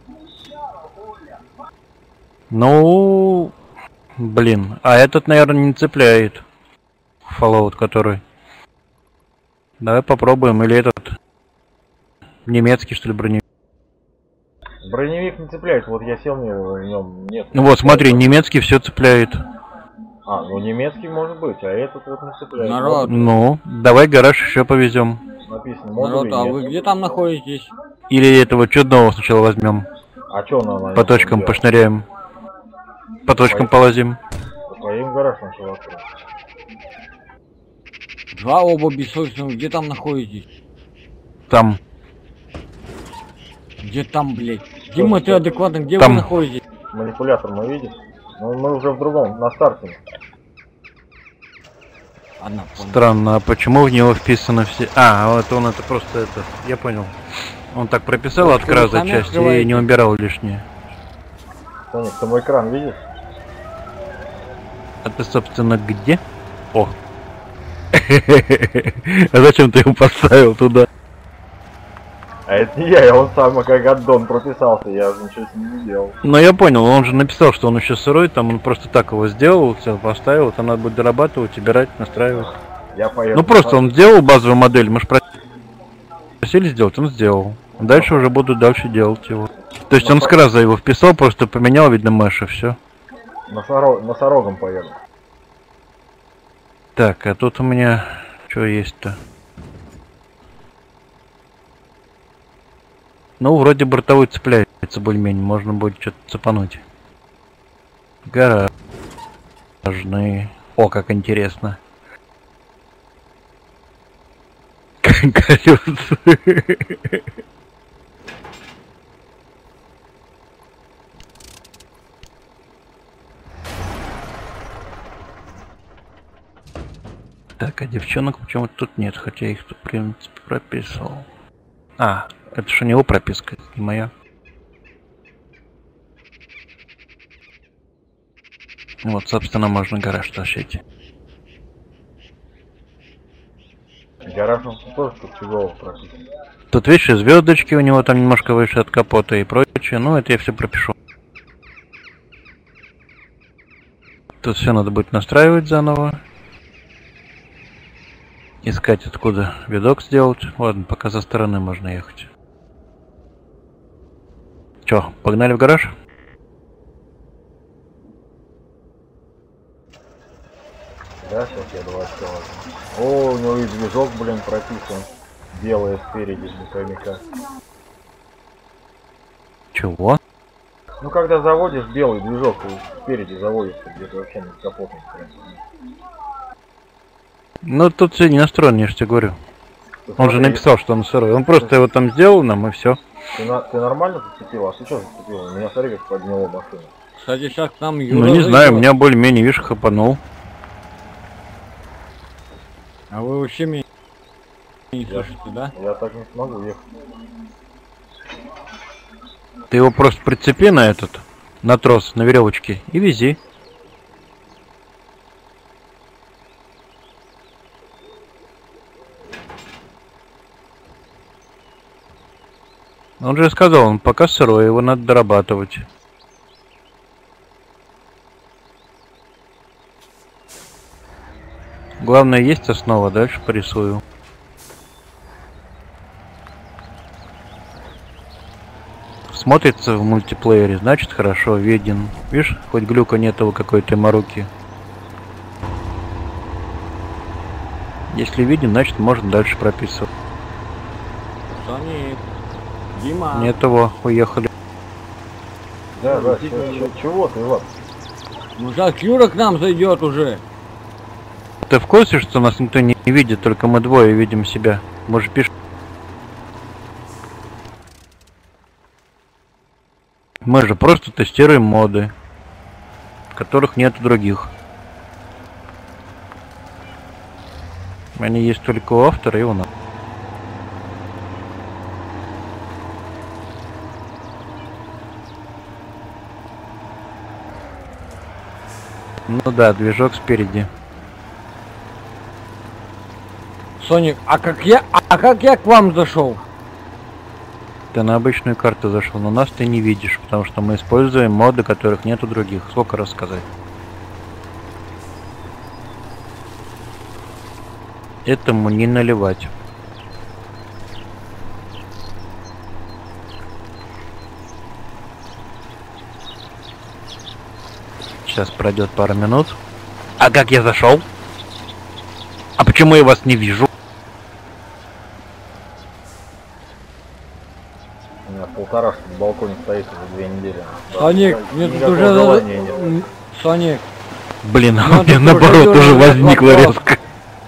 Ну, блин, а этот, наверное, не цепляет. Fallout который. Давай попробуем, или этот немецкий, что ли, броневик. Броневик не цепляет, вот я сел в нем нет. Ну вот, смотри, немецкий все цепляет. А, ну немецкий может быть, а этот вот не цепляет. Народ. Ну, давай гараж еще повезем. Написано Народ, модули а нет. вы где там находитесь? Или этого чудного сначала возьмем. А что на По точкам делать? пошныряем. По точкам полазим. По своим гараж сначала открыть. Два оба бессовестных, где там находитесь? Там. Где там, блядь? Дима, ты адекватно, где Там. вы находитесь? Манипулятор мы видим? Ну мы уже в другом, на старте. Одна, понял. Странно, а почему в него вписаны все... А, вот он это просто это... Я понял. Он так прописал Вот от вы краза сами части и открываете. не убирал лишнее. Соник, ты мой экран видишь? А ты, собственно, где? О. А зачем ты его поставил туда? А это не я он сам как аддон прописался, я же ничего с ним не делал. Ну я понял, он же написал, что он еще сырой, там он просто так его сделал, все поставил, там надо будет дорабатывать, убирать, настраивать. Я поеду. Ну просто он сделал базовую модель, мы же просили сделать, он сделал. Дальше уже буду дальше делать его. То есть он с краза его вписал, просто поменял, видно, мэш и все. Носорогом поеду. Так, а тут у меня что есть-то? Ну, вроде бортовой цепляется более-менее, можно будет что-то цепануть. Гаражные. О, как интересно. Колеса. Так, а девчонок почему-то тут нет, хотя я их тут, в принципе, прописывал. А, это же не его прописка, это не моя. Вот, собственно, можно гараж тащить. Гараж он тоже тут фигово прописан. Тут, видишь, и звездочки у него там немножко выше от капота и прочее. Ну, это я все пропишу. Тут все надо будет настраивать заново. Искать, откуда видок сделать. Ладно, пока со стороны можно ехать. Чё, погнали в гараж? Да, сейчас я 2 очка возьму. О, у него и движок, блин, прописан. Белое спереди, не пойми как. Чего? Ну, когда заводишь белый движок, и спереди заводится, где-то вообще на капотом. Ну, тут все не настроено, я же тебе говорю. Он же Смотри, написал, что он сырой. Он просто его там сделал нам, и все. Ты нормально зацепил? А ты что зацепил? Меня, смотри, как подняло машину. Кстати, сейчас к нам Юра Ну, не знаю, зайдет. меня более-менее, видишь, хапанул. А вы вообще меня не слышите, да? Я так не смогу ехать. Ты его просто прицепи на этот, на трос, на веревочке, и вези. Он же сказал, он пока сырой, его надо дорабатывать. Главное, есть основа, дальше порисую. Смотрится в мультиплеере, значит хорошо, виден. Видишь, хоть глюка нет его какой-то маруки. Если виден, значит можно дальше прописывать. Соник, Дима. Нет его, уехали. Да, чего ты, Влад? Ну сейчас Юра к нам зайдет уже. Ты в курсе, что нас никто не видит, только мы двое видим себя? Может, пишешь? Мы же просто тестируем моды, которых нет других. Они есть только у автора и у нас. Ну да, движок спереди. Соник, а как я к вам зашел? Ты на обычную карту зашел, но нас ты не видишь, потому что мы используем моды, которых нет у других. Сколько раз сказать? Этому не наливать. Сейчас пройдет пару минут. А как я зашел? А почему я вас не вижу? У меня полторашка на балконе стоит уже 2 недели. Соник, мне тут уже желания нет. Соник, Блин, а Ну, у меня тут наоборот уже уже вопрос. возникло резко.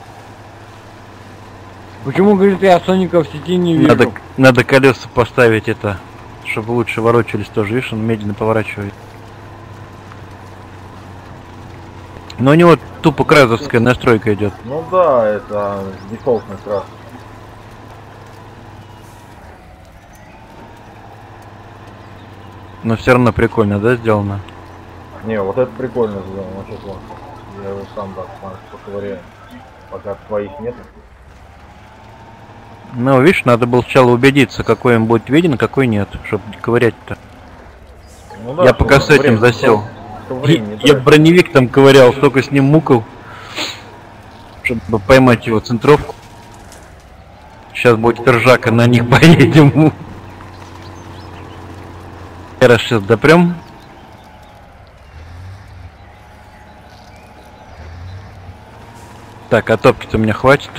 почему, говорит, я Соника в сети не вижу? Надо колеса поставить это, чтобы лучше ворочались тоже. Видишь, он медленно поворачивает. Но у него тупо кразовская настройка идет. Ну да, это дефолтный крас. Но все равно прикольно, да, сделано? Не, вот это прикольно сделано, вообще классно. Я его сам так поковыряю. Пока твоих нет. Ну, видишь, надо было сначала убедиться, какой им будет виден, а какой нет, чтобы ковырять-то. Ну да, Я пока с этим засел. Я броневик там ковырял, столько с ним мукал, чтобы поймать его центровку. Сейчас будет ржака, на них поедем. Раз сейчас допрем. Так, а топки-то у меня хватит.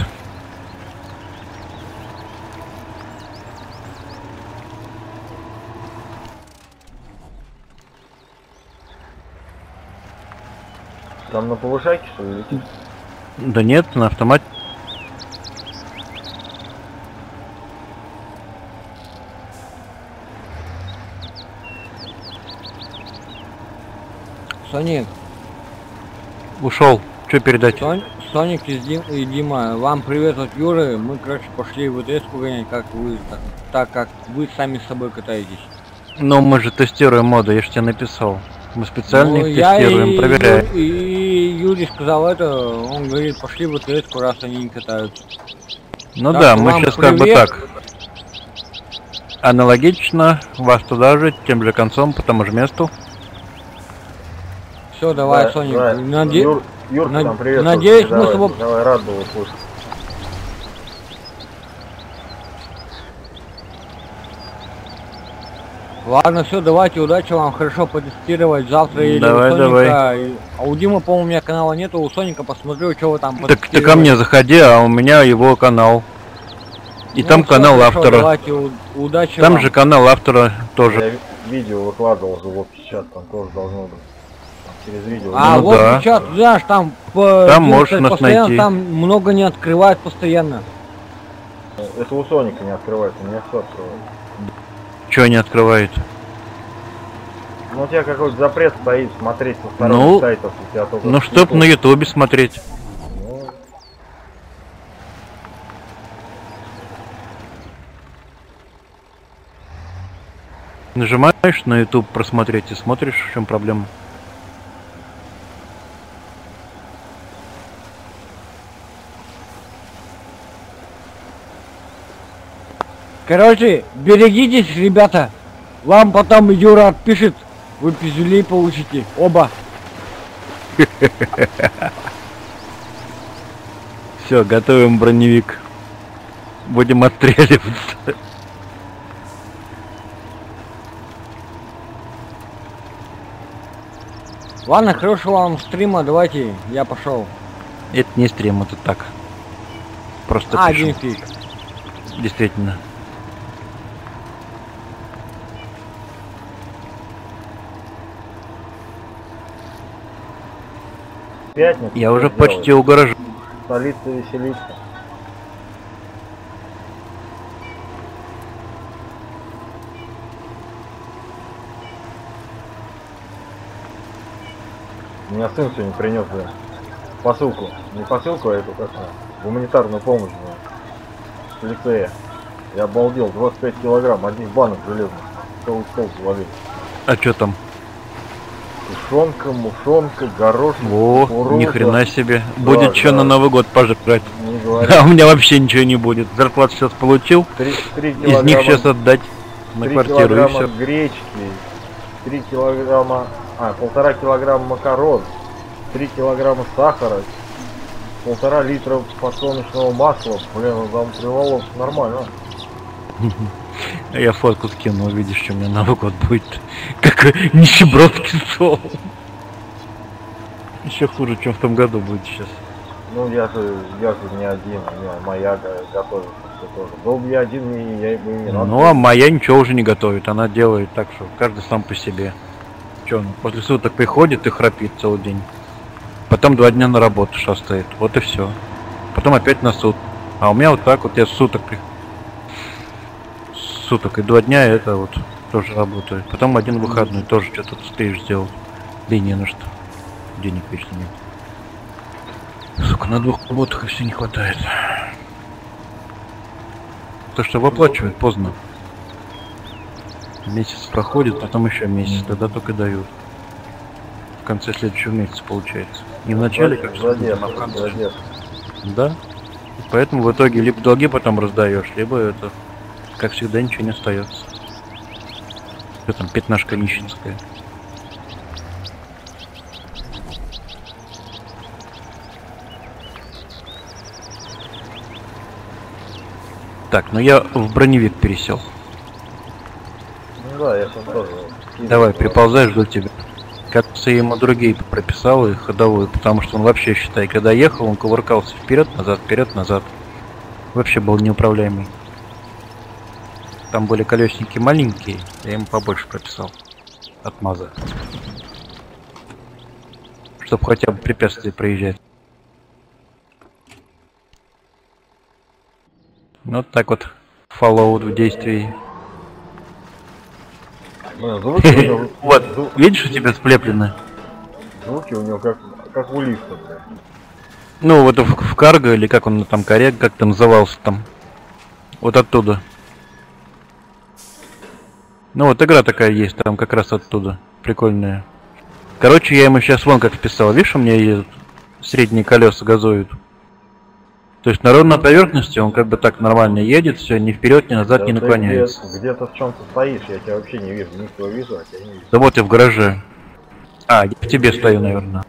Там на повышайке, что ли, летишь? Да нет, на автомате. Соник, Ушел. Что передать? Соник и Дима, вам привет от Юры. Мы, короче, пошли в ВТС-ку гонять, так как вы сами с собой катаетесь. Но мы же тестируем моды, я же тебе написал. Мы специально их Я тестируем, проверяем. и Юрий сказал это, он говорит, пошли в ВТС-ку, раз они не катаются. Ну Так, да, мы вам сейчас как бы привет. так. Аналогично, вас туда же, тем же концом, по тому же месту. Все, давай, Да, Соник. да. Юрка, там привет. Надеюсь, слушай, мы с давай, тобой... давай, рад был услышать. Ладно, все, давайте, удачи вам, хорошо потестировать завтра или Давай, у Соника. А у Димы, по-моему, у меня канала нету, у Соника посмотрю, что вы там Так ты ко потестировали. мне заходи, а у меня его канал. И Ну, там всё, канал хорошо, автора. Давайте, удачи Там вам. же канал автора тоже. Я видео выкладывал же в общий чат, там тоже должно быть. Там через видео. А, Ну вот да. сейчас, знаешь, там... Там Димка можешь нас постоянно, найти. там много не открывает постоянно. Это у Соника не открывается, у меня все открывается. Чего не открывает? Ну у тебя какой-то запрет стоит смотреть со сторонних Ну, сайтов, у тебя только... Ну чтоб на ютубе смотреть. Ну, Нажимаешь на YouTube просмотреть и смотришь, в чем проблема. Короче, берегитесь, ребята. Вам потом Юра отпишет, вы пиздюлей получите. Оба. Все, готовим броневик. Будем отстреливаться. Ладно, хорошего вам стрима, давайте, я пошел. Это не стрим, это так. Просто А, пишу. один фиг. Действительно. пятница. Я уже что почти делать? у гаража. Столица веселится. У меня сын сегодня принес посылку. Не посылку, а эту как гуманитарную помощь в лицее. Я обалдел, 25 килограмм, одних банок железных. Целый стол завалил. А что там? Тушенка, мушонка, горошек, О, кукуруза. ни хрена себе. Будет что да. на Новый год пожрать. Не говори. А у меня вообще ничего не будет. Зарплату сейчас получил. 3 Из них сейчас отдать на 3 квартиру и килограмма все. гречки, 3 килограмма, 1,5 килограмма макарон, 3 килограмма сахара, 1,5 литра подсолнечного масла. Блин, ну там приволок нормально. Я фотку скину, увидишь, что у меня Новый год будет. Как нищебродский стол. Еще хуже, чем в том году будет сейчас. Ну я же не один, у меня моя готовит все тоже. Был бы я один, я бы не надо. Ну а моя ничего уже не готовит. Она делает так, что каждый сам по себе. Че, он после суток приходит и храпит целый день. Потом 2 дня на работу шастает. Вот и все. Потом опять на суд. А у меня вот так вот, я суток и 2 дня это вот тоже работаю. Потом один выходной тоже что-то успеешь сделать. Да и не на что. Денег вечно нет. Сука, на 2 работах и все не хватает. То, что выплачивают, поздно. Месяц проходит, потом еще месяц, тогда только дают. В конце следующего месяца получается. Не в начале, как задержка, а в конце. задержка. Да. Поэтому в итоге либо долги потом раздаешь, либо это, как всегда, ничего не остается. Что там, пятнашка нищенская. Так, ну я в броневик пересел. Ну да, я сейчас тоже. Давай, приползай, жду тебя. Кажется, я ему другие прописал и ходовую, потому что он вообще, считай, когда ехал, он кувыркался вперед-назад. Вообще был неуправляемый. Там были колесники маленькие, я ему побольше прописал. От МАЗа. чтобы хотя бы препятствия проезжать. Вот так вот. Fallout в действии. Блин, звуки у него... Вот, видишь, у тебя сплеплены? Звуки у него как у лифта, блядь. Ну, вот в карго, или как он там, коррек, как там назывался там. Вот оттуда. Ну вот игра такая есть, там как раз оттуда. Прикольная. Короче, я ему сейчас вон как вписал. Видишь, у меня едут средние колеса газуют. То есть на ровной поверхности он как бы так нормально едет, все, ни вперед, ни назад, Да не ты наклоняется. где-то в чем-то стоишь, я тебя вообще не вижу. Никто вижу, а тебя не вижу. Да вот я в гараже. А, я в тебе стою, наверное.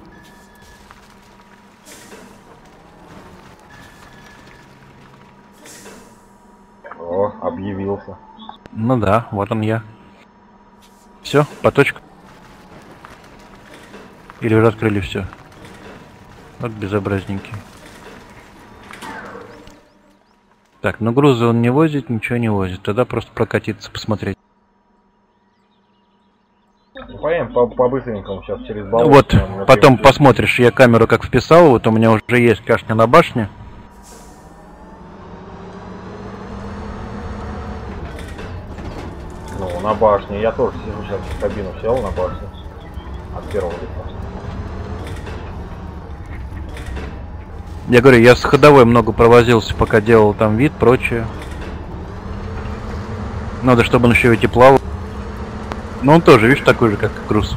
О, объявился. Ну да, вот он я. Все, по точкам. Или уже открыли все. Вот безобразненький. Так, ну грузы он не возит, ничего не возит. Тогда просто прокатиться, посмотреть. Ну, поедем по-быстренькому сейчас через болото. Вот, потом посмотришь, я камеру как вписал, вот у меня уже есть кашня на башне. Ну, на башне. Я тоже сижу сейчас в кабину, сел на башню. От первого лица. Я говорю, я с ходовой много провозился, пока делал там вид, прочее. Надо, чтобы он еще и плавал. Но он тоже, видишь, такой же, как и груз.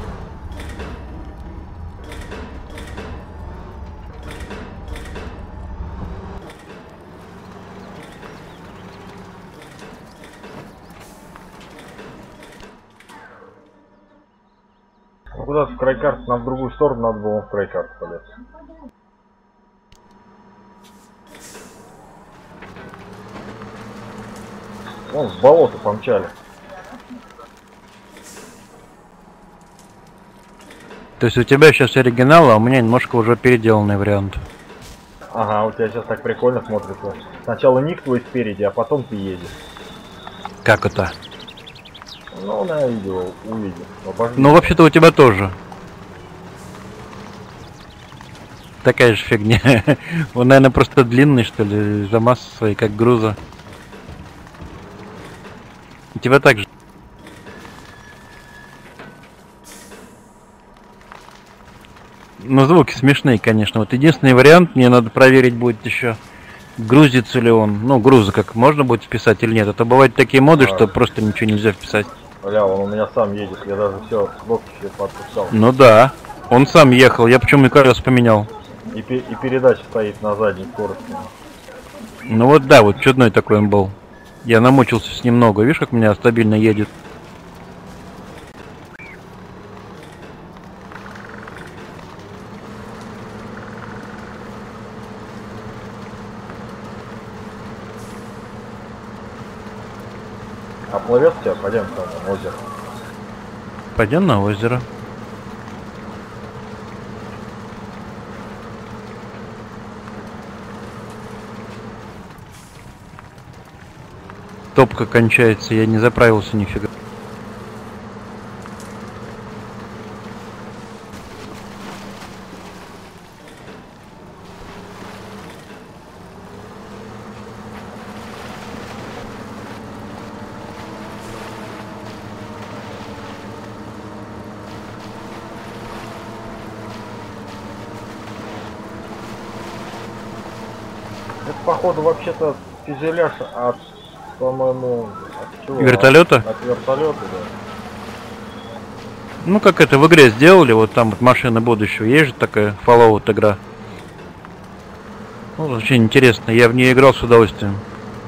Ну, куда-то в край карты, нам в другую сторону надо было в край карты полез. Вон, в болото помчали. То есть у тебя сейчас оригинал, а у меня немножко уже переделанный вариант. Ага, у тебя сейчас так прикольно смотрится. Сначала ник твой спереди, а потом ты едешь. Как это? Ну, на видео увидел. Ну, вообще-то у тебя тоже. Такая же фигня. Он, наверное, просто длинный, что ли, за массу своей, как груза. У тебя так же. Ну, звуки смешные, конечно. Вот единственный вариант, мне надо проверить будет еще, грузится ли он. Ну, грузы как можно будет вписать или нет. Это бывают такие моды, что просто ничего нельзя вписать. Бля, он у меня сам едет, я даже все кнопки все подписал. Ну да, он сам ехал, я почему и колес поменял. И передача стоит на задней скорости. Ну вот да, вот чудной такой он был. Я намучился с ним много, видишь, как у меня стабильно едет. А плывет у тебя? Пойдем там на озеро. Пойдем на озеро. Топка кончается, я не заправился нифига. Это походу вообще-то фюзеляж от, по-моему, от чего? Вертолета? От вертолета, да. Ну как это в игре сделали, вот там вот машина будущего, есть же такая Fallout игра. Ну, очень интересно, я в нее играл с удовольствием.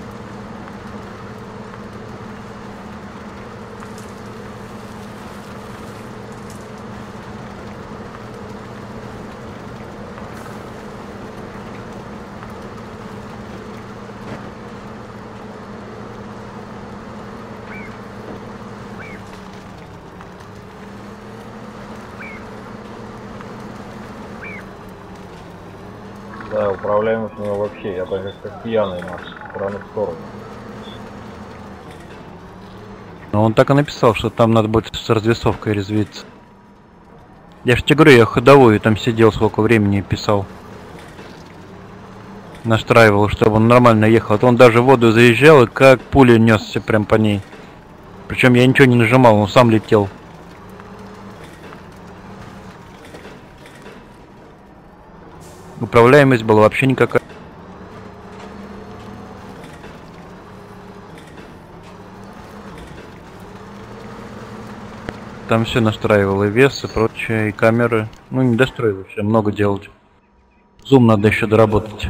Да, управляемость у него вообще, я так как пьяный наш, с стороны в сторону. Но он так и написал, что там надо будет с развесовкой резвиться. Я ж тебе говорю, я ходовую там сидел, сколько времени писал. Настраивал, чтобы он нормально ехал. А то он даже в воду заезжал и как пуля несся прям по ней. Причем я ничего не нажимал, он сам летел. Управляемость была вообще никакая. Там все настраивало, и вес, и прочее, и камеры. Ну, не достроил вообще, много делать. Зум надо еще доработать.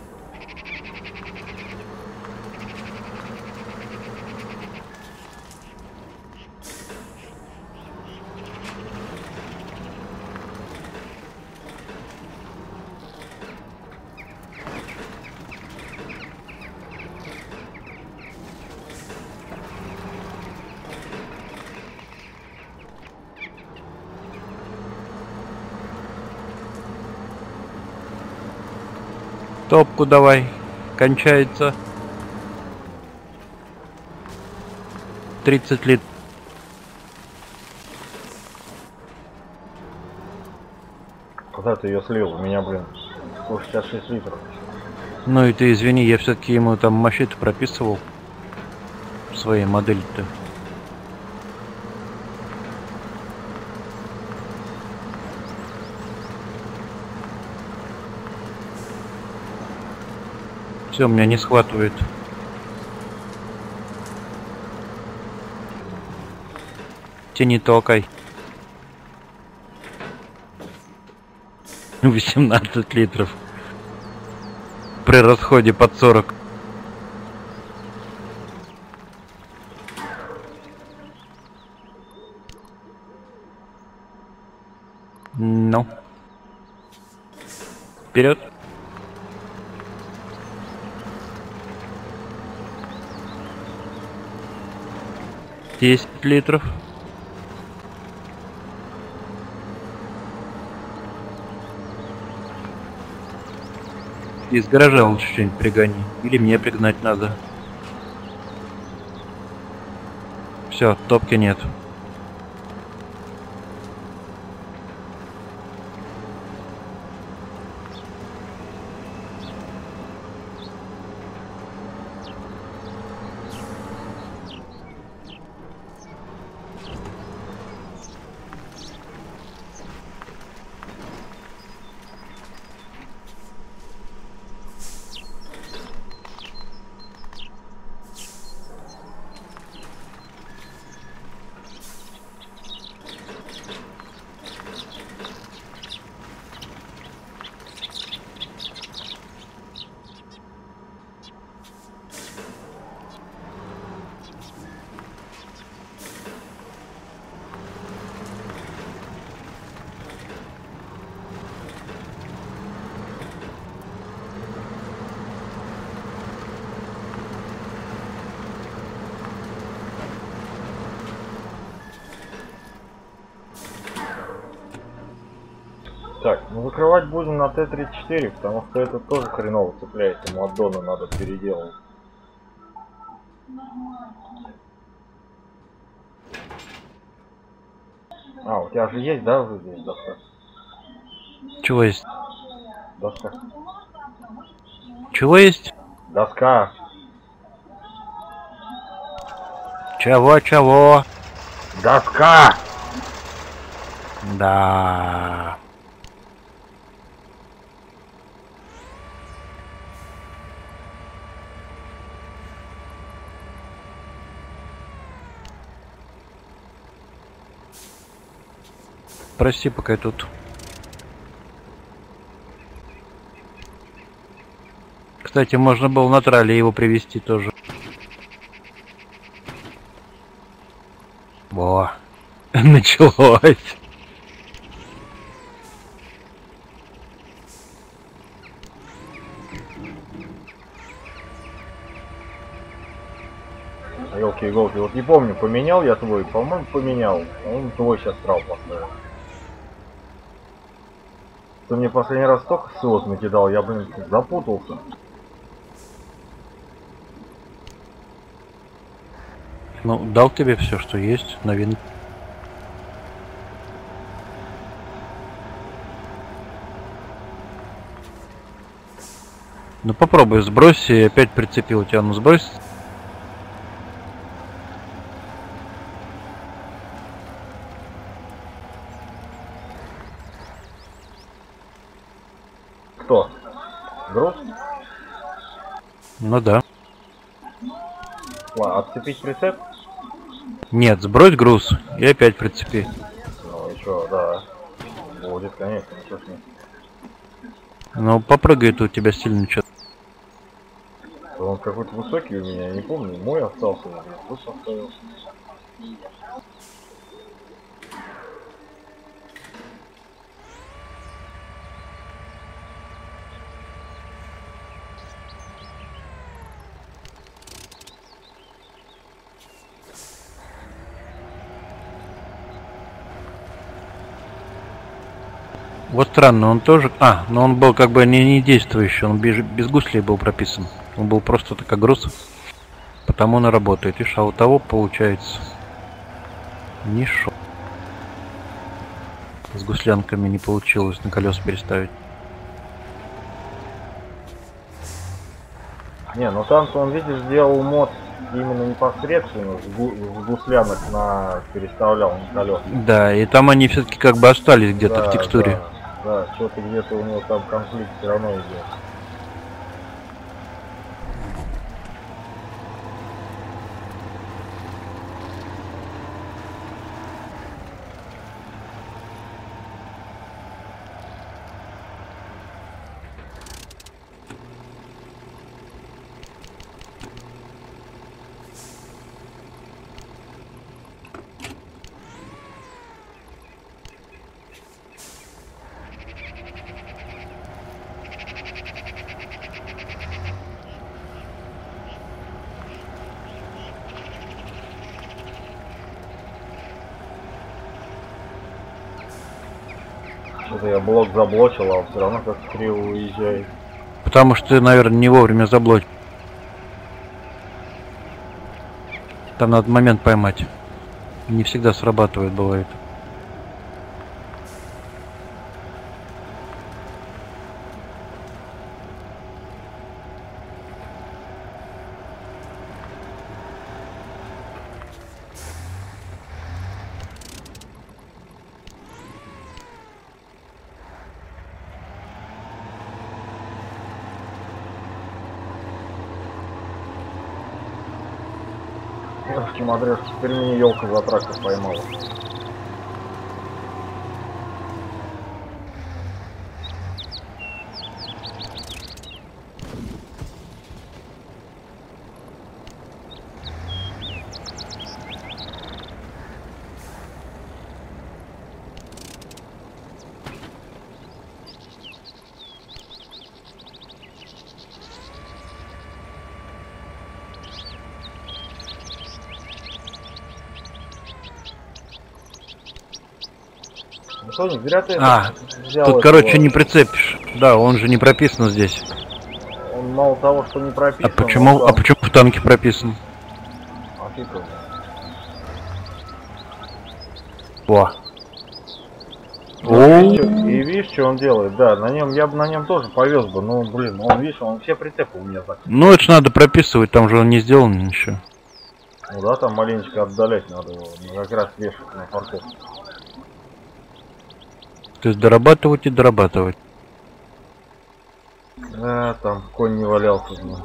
Топку давай. Кончается. 30 литров. Куда ты ее слил? У меня, блин, 166 литров. Ну и ты извини, я все-таки ему там мощи-то прописывал. В своей модели-то. Все, меня не схватывает. Тяни толкай. 18 литров. При расходе под 40. Ну. Вперед. Десять литров. Из гаража лучше что-нибудь пригони. Или мне пригнать надо. Все, топки нет. Так, ну закрывать будем на Т-34, потому что это тоже хреново цепляет, ему аддоны надо переделывать. А, у тебя же есть, да, уже здесь доска? Чего есть? Доска. Чего есть? Доска. Чего? Доска! Да. Прости, пока я тут. Кстати, можно было на трале его привезти тоже. Во. Началось. Ёлки-иголки, вот не помню, поменял я твой, по-моему, поменял. Он твой сейчас трал поставил. Ты мне последний раз столько ссылок накидал, я, блин, запутался. Ну, дал тебе все, что есть, новинки. Ну попробуй сбрось и опять прицепил тебя, ну сбрось. Кто? Груз? Ну да. Ладно, отцепить прицеп? Нет, сбрось груз и опять прицепи. Ну еще, да. Будет, конечно, ничего ж нет. Ну попрыгает у тебя сильно что-то. Он какой-то высокий у меня, я не помню. Мой остался, я тут оставил. Вот странно, он тоже... А, но он был как бы не действующий, он без гуслей был прописан. Он был просто как груз. Потому он и работает. Видишь, а у того получается... Не шо. С гуслянками не получилось на колеса переставить. Не, ну там-то он, видишь, сделал мод именно непосредственно с гуслянок на переставлял на колеса. Да, и там они все-таки как бы остались где-то Да, в текстуре. да, что-то где-то у него там конфликт все равно идет. Что-то я блок заблочил, а он все равно как криво уезжает. Потому что ты, наверное, не вовремя заблочил. Там надо момент поймать. Не всегда срабатывает, бывает. Смотришь, теперь меня елка за трактор поймала. Соник, зря ты взял тут, этого. короче, не прицепишь. Да, он же не прописан здесь. Он мало того, что не прописан. А почему в танке прописан? А фиг его. Во. И видишь, что он делает? Да, на нем я бы на нем тоже повез бы, но блин, он видишь, он все прицепы у меня закрыл. Ну это ж надо прописывать, там же он не сделан ничего. Ну да, там маленечко отдалять надо его, как раз вешать на парковку. То есть дорабатывать и дорабатывать. Да, там конь не валялся, блин.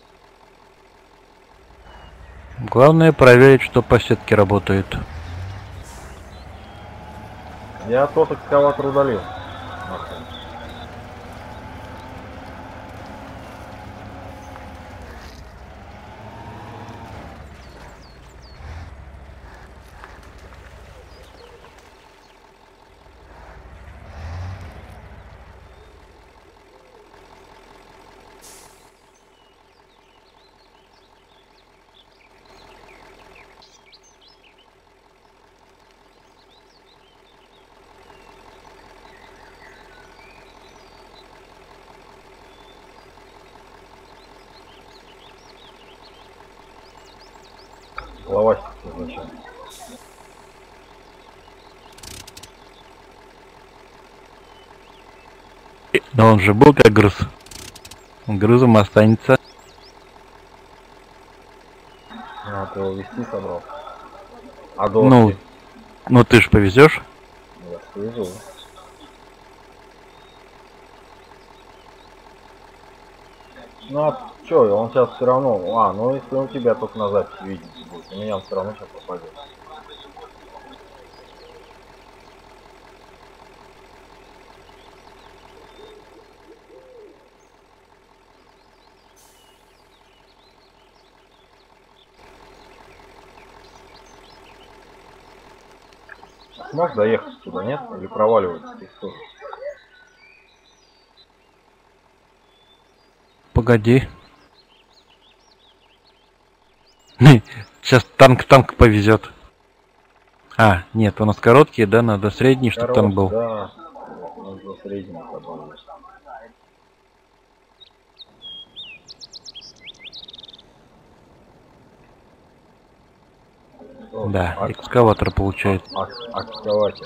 Главное проверить, что по сетке работает. Я тот экскаватор удалил. Лавастик зачем? Но он же был как груз. Грузом останется. А, ты его везти собрал. А Ну, доски? ну ты ж повезешь. Я повезу. Ну а чё, он сейчас все равно... А, ну если он тебя только на записи видеть будет, у меня он все равно сейчас попадет. Сможешь доехать туда, нет? Или проваливается здесь тоже? Погоди. Сейчас танк повезет. А, нет, у нас короткие, да, надо средний, чтобы танк был. Да, нужно средний добавить. Да, экскаватор получает. Экскаватор.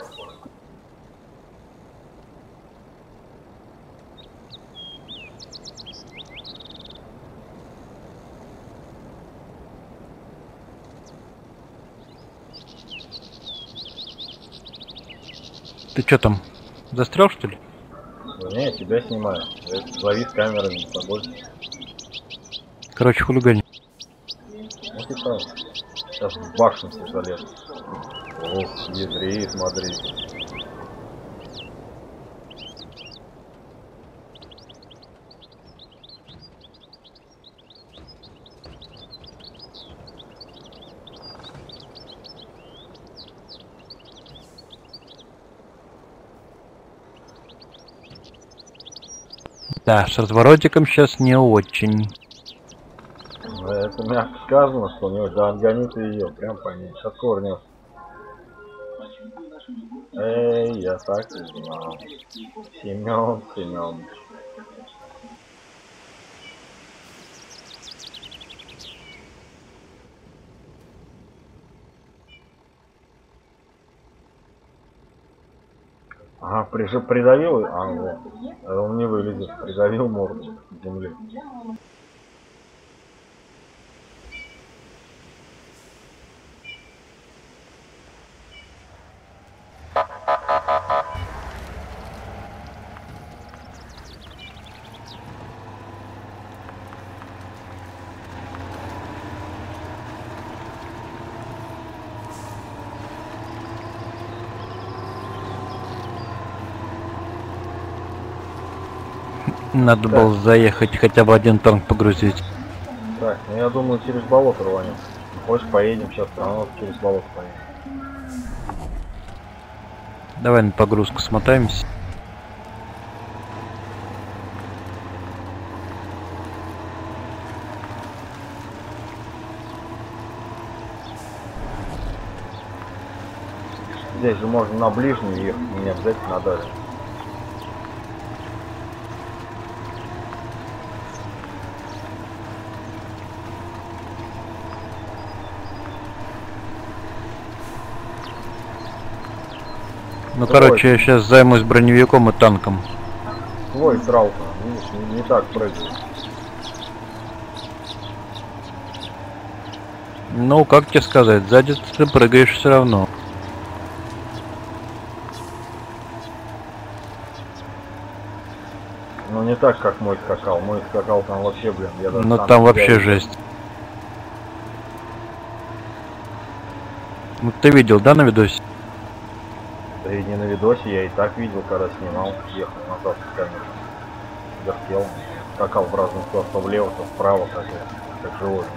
Ты что там, застрял что ли? Не, я тебя снимаю. Я завис камерами с тобой. Короче, хулигань. Ну ты прав. Сейчас в башню все залезут. Ох, ядри, смотри. Да, с разворотиком сейчас не очень. Это мягко сказано, что у него да, отгонит ее, прям по ней. Сейчас корнет. Эй, я так и знал. Семен. Ага, придавил, а вот. Он не вылезет, придавил морду к земле. Надо было заехать, хотя бы один танк погрузить. Так, ну я думаю, через болото рванем. Хочешь, поедем сейчас, все равно через болото поедем. Давай на погрузку смотаемся. Здесь же можно на ближнюю ехать, не обязательно на дальнюю. Ну, короче, я сейчас займусь броневиком и танком. Твой траука, видишь, не так прыгает. Ну, как тебе сказать, сзади ты прыгаешь все равно. Ну не так, как мой скакал. Мой скакал там вообще, блин, я даже Ну, там вообще жесть. Ну, ты видел, да, на видосе? Да и не на видосе, я и так видел, когда снимал, ехал назад с камерой. Вертел, скакал в разные стороны, то влево, то вправо, как живой.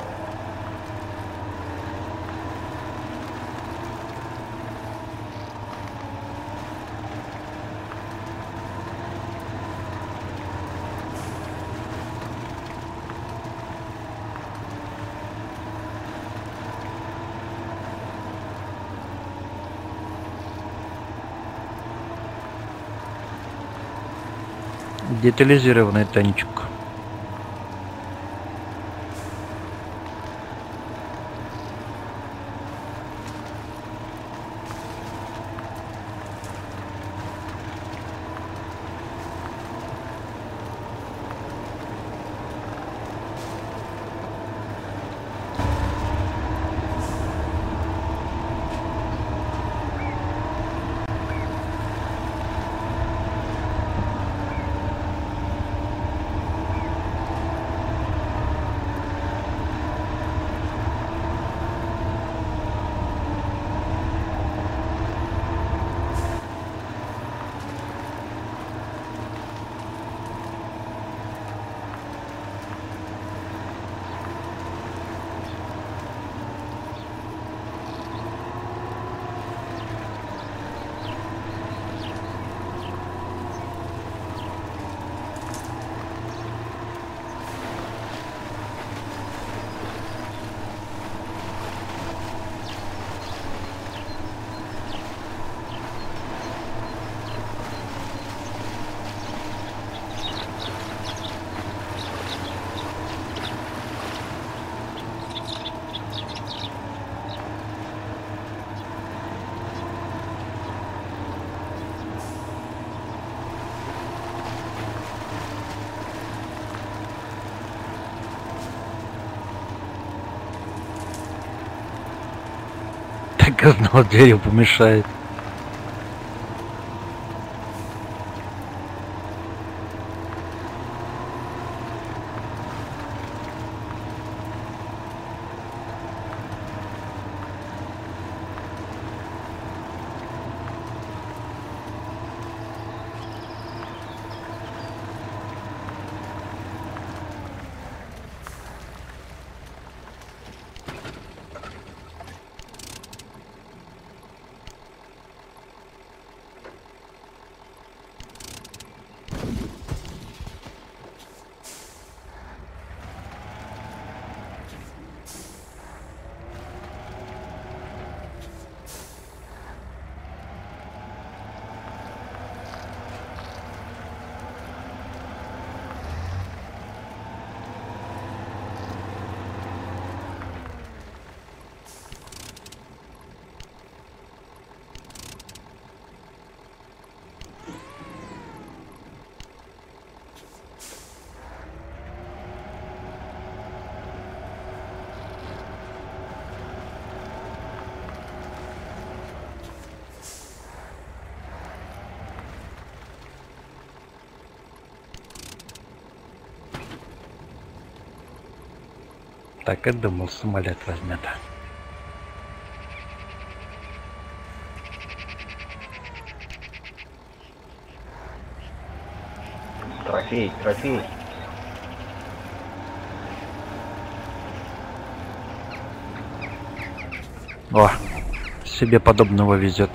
Детализированный танчик. Говно дереву помешает. Так и думал, самолет возьмет. Трофей, трофей. О, себе подобного везет.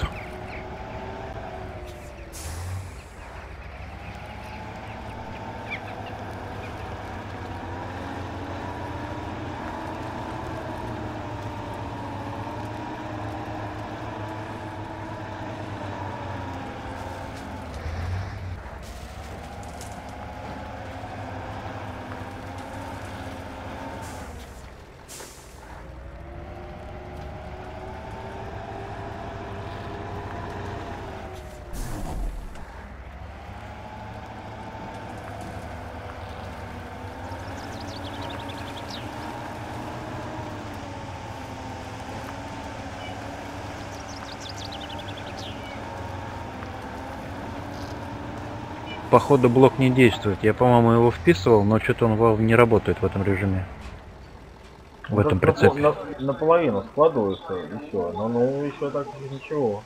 Походу блок не действует. Я, по-моему, его вписывал, но что-то он не работает в этом режиме. В этом прицепе. Наполовину складывается и все. Но ну еще так ничего.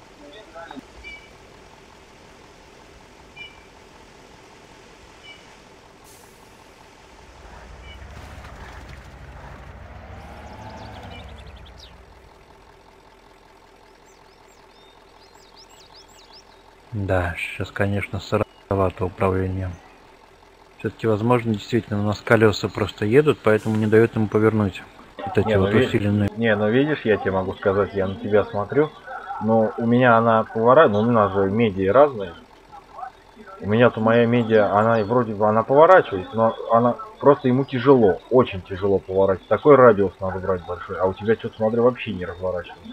Да, сейчас, конечно, сыровато управление. Все-таки, возможно, действительно у нас колеса просто едут, поэтому не дает ему повернуть. Вот эти вот усиленные. Не, ну видишь, я тебе могу сказать, я на тебя смотрю, но у меня она поворачивает, ну у нас же медиа разные. У меня-то моя медиа, она вроде бы она поворачивает, но она просто ему тяжело, очень тяжело поворачивать. Такой радиус надо брать большой, а у тебя что-то, смотри, вообще не разворачивается.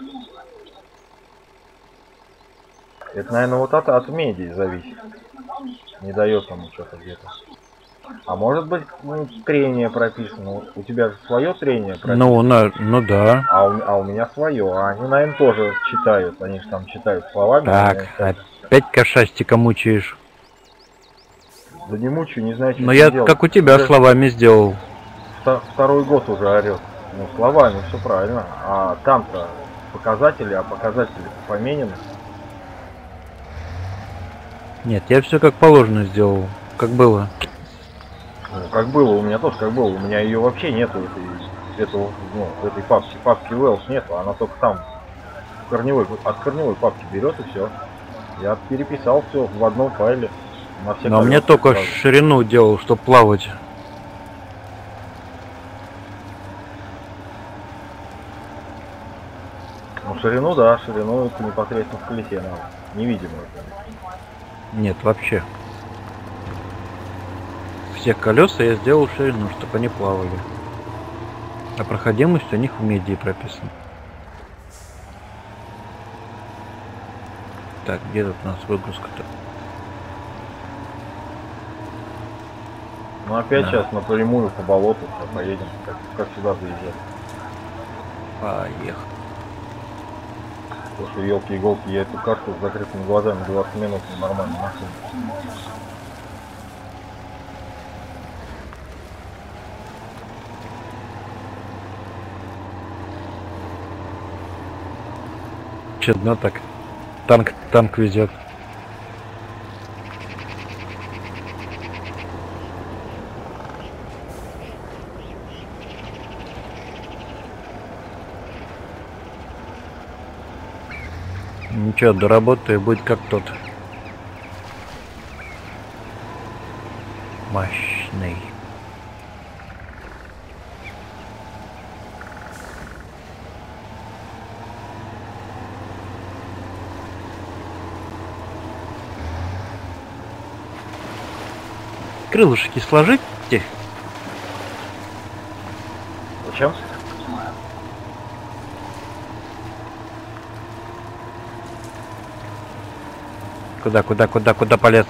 Это, наверное, вот от медиа зависит. Не дает ему что-то где-то. А может быть, ну, трение прописано. У тебя же свое трение прописано. Ну да. А у меня свое. А они, наверное, тоже читают. Они же там читают словами. Так, опять кошастика мучаешь. Да не мучаю, не знаю, что Но я делать. как у тебя уже словами сделал. Второй год уже орет. Ну, словами все правильно. А там-то показатели, показатели поменены. Нет, я все как положено сделал. Как было. Ну, как было, у меня тоже как было. У меня ее вообще нету, этой папки. Папки Wells нету, она только там. От корневой папки берет и все. Я переписал все в одном файле. Но мне только сразу ширину делал, чтобы плавать. Ну ширину, да, ширину это непосредственно в колесе надо. Невидимую. Нет, вообще. Всех колеса я сделал ширину, чтобы они плавали. А проходимость у них в медиа прописана. Так, где тут у нас выгрузка-то? Ну опять сейчас напрямую по болоту поедем, как сюда заезжать. Поехал. Слушай, елки-иголки, я эту карту с закрытыми глазами 20 минут нормально нашел. Чудно так. Танк везет. Ничего, доработаю, будет как тот. Мощный. Крылышки сложите. Зачем? Куда полез?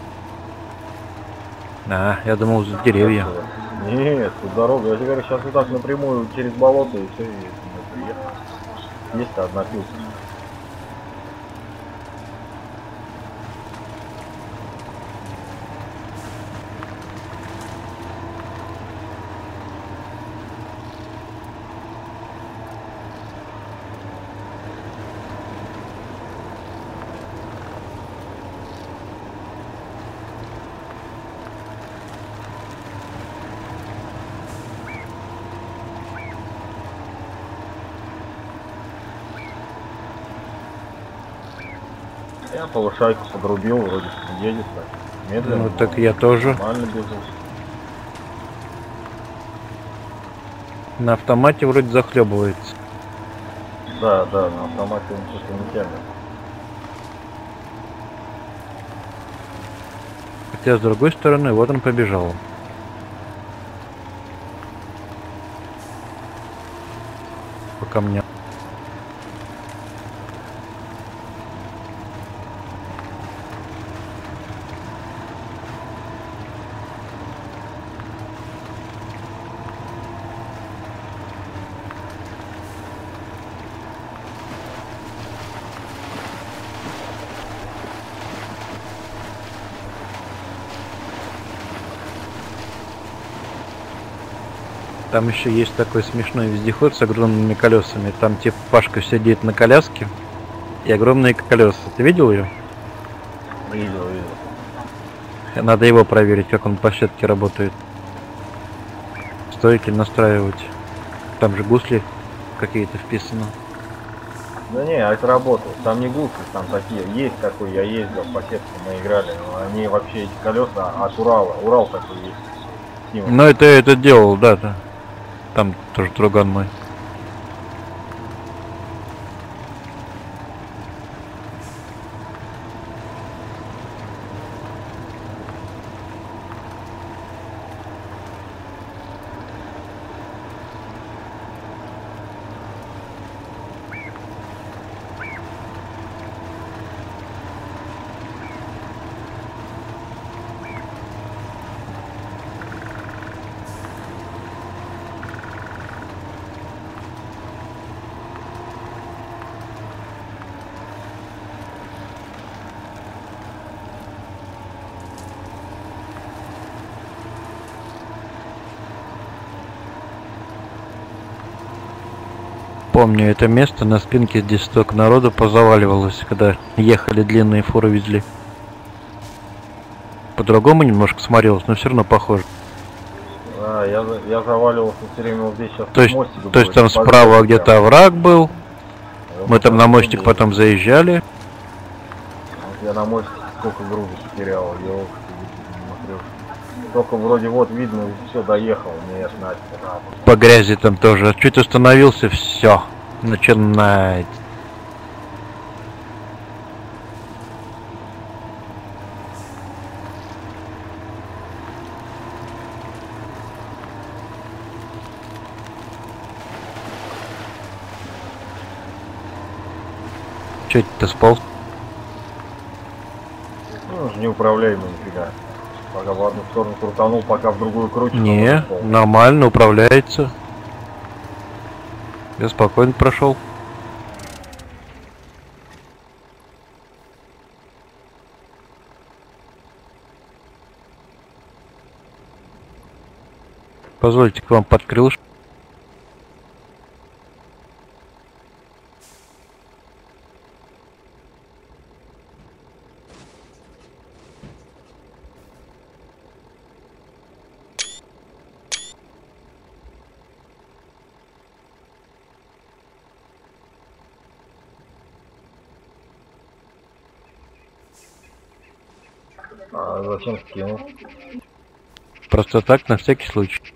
А, я думал, за деревья. Нет, тут дорога. Я тебе говорю, сейчас вот так напрямую через болото и все, и мы приехали. Есть одна пилка. Я повышайку подрубил, вроде едет так. Медленно. Ну так я тоже. Нормально бежит. На автомате вроде захлебывается. Да, на автомате он что-то не тянет. Хотя с другой стороны, вот он побежал. По камням. Там еще есть такой смешной вездеход с огромными колесами. Там типа Пашка сидит на коляске и огромные колеса. Ты видел ее? Видел. Надо его проверить, как он по щетке работает. Стойки настраивать. Там же гусли какие-то вписаны. Да не, это работает. Там не гусли, там такие. Есть такой, я ездил по сетке, мы играли. Но они вообще эти колеса от Урала. Урал такой есть. Сима. Ну это делал, да. Там тоже друган мой. Помню это место, на спинке здесь столько народу позаваливалось, когда ехали длинные фуры везли. По-другому немножко смотрелось, но все равно похоже. А, я заваливался все время вот здесь сейчас. То есть там справа где-то овраг был. Мы там на мостик потом заезжали. Вот я на мостике сколько груза потерял, елки, смотрю. Только вроде вот видно, все доехал, нет, Настя. По грязи там тоже. Чуть остановился, все. Начинает. Че ты сполз? Ну, уже неуправляемый нифига. Пока в одну сторону крутанул, пока в другую крутил. Не, нормально, управляется. Я спокойно прошел. Позвольте к вам под крылышко. А зачем скинул? Просто так, на всякий случай.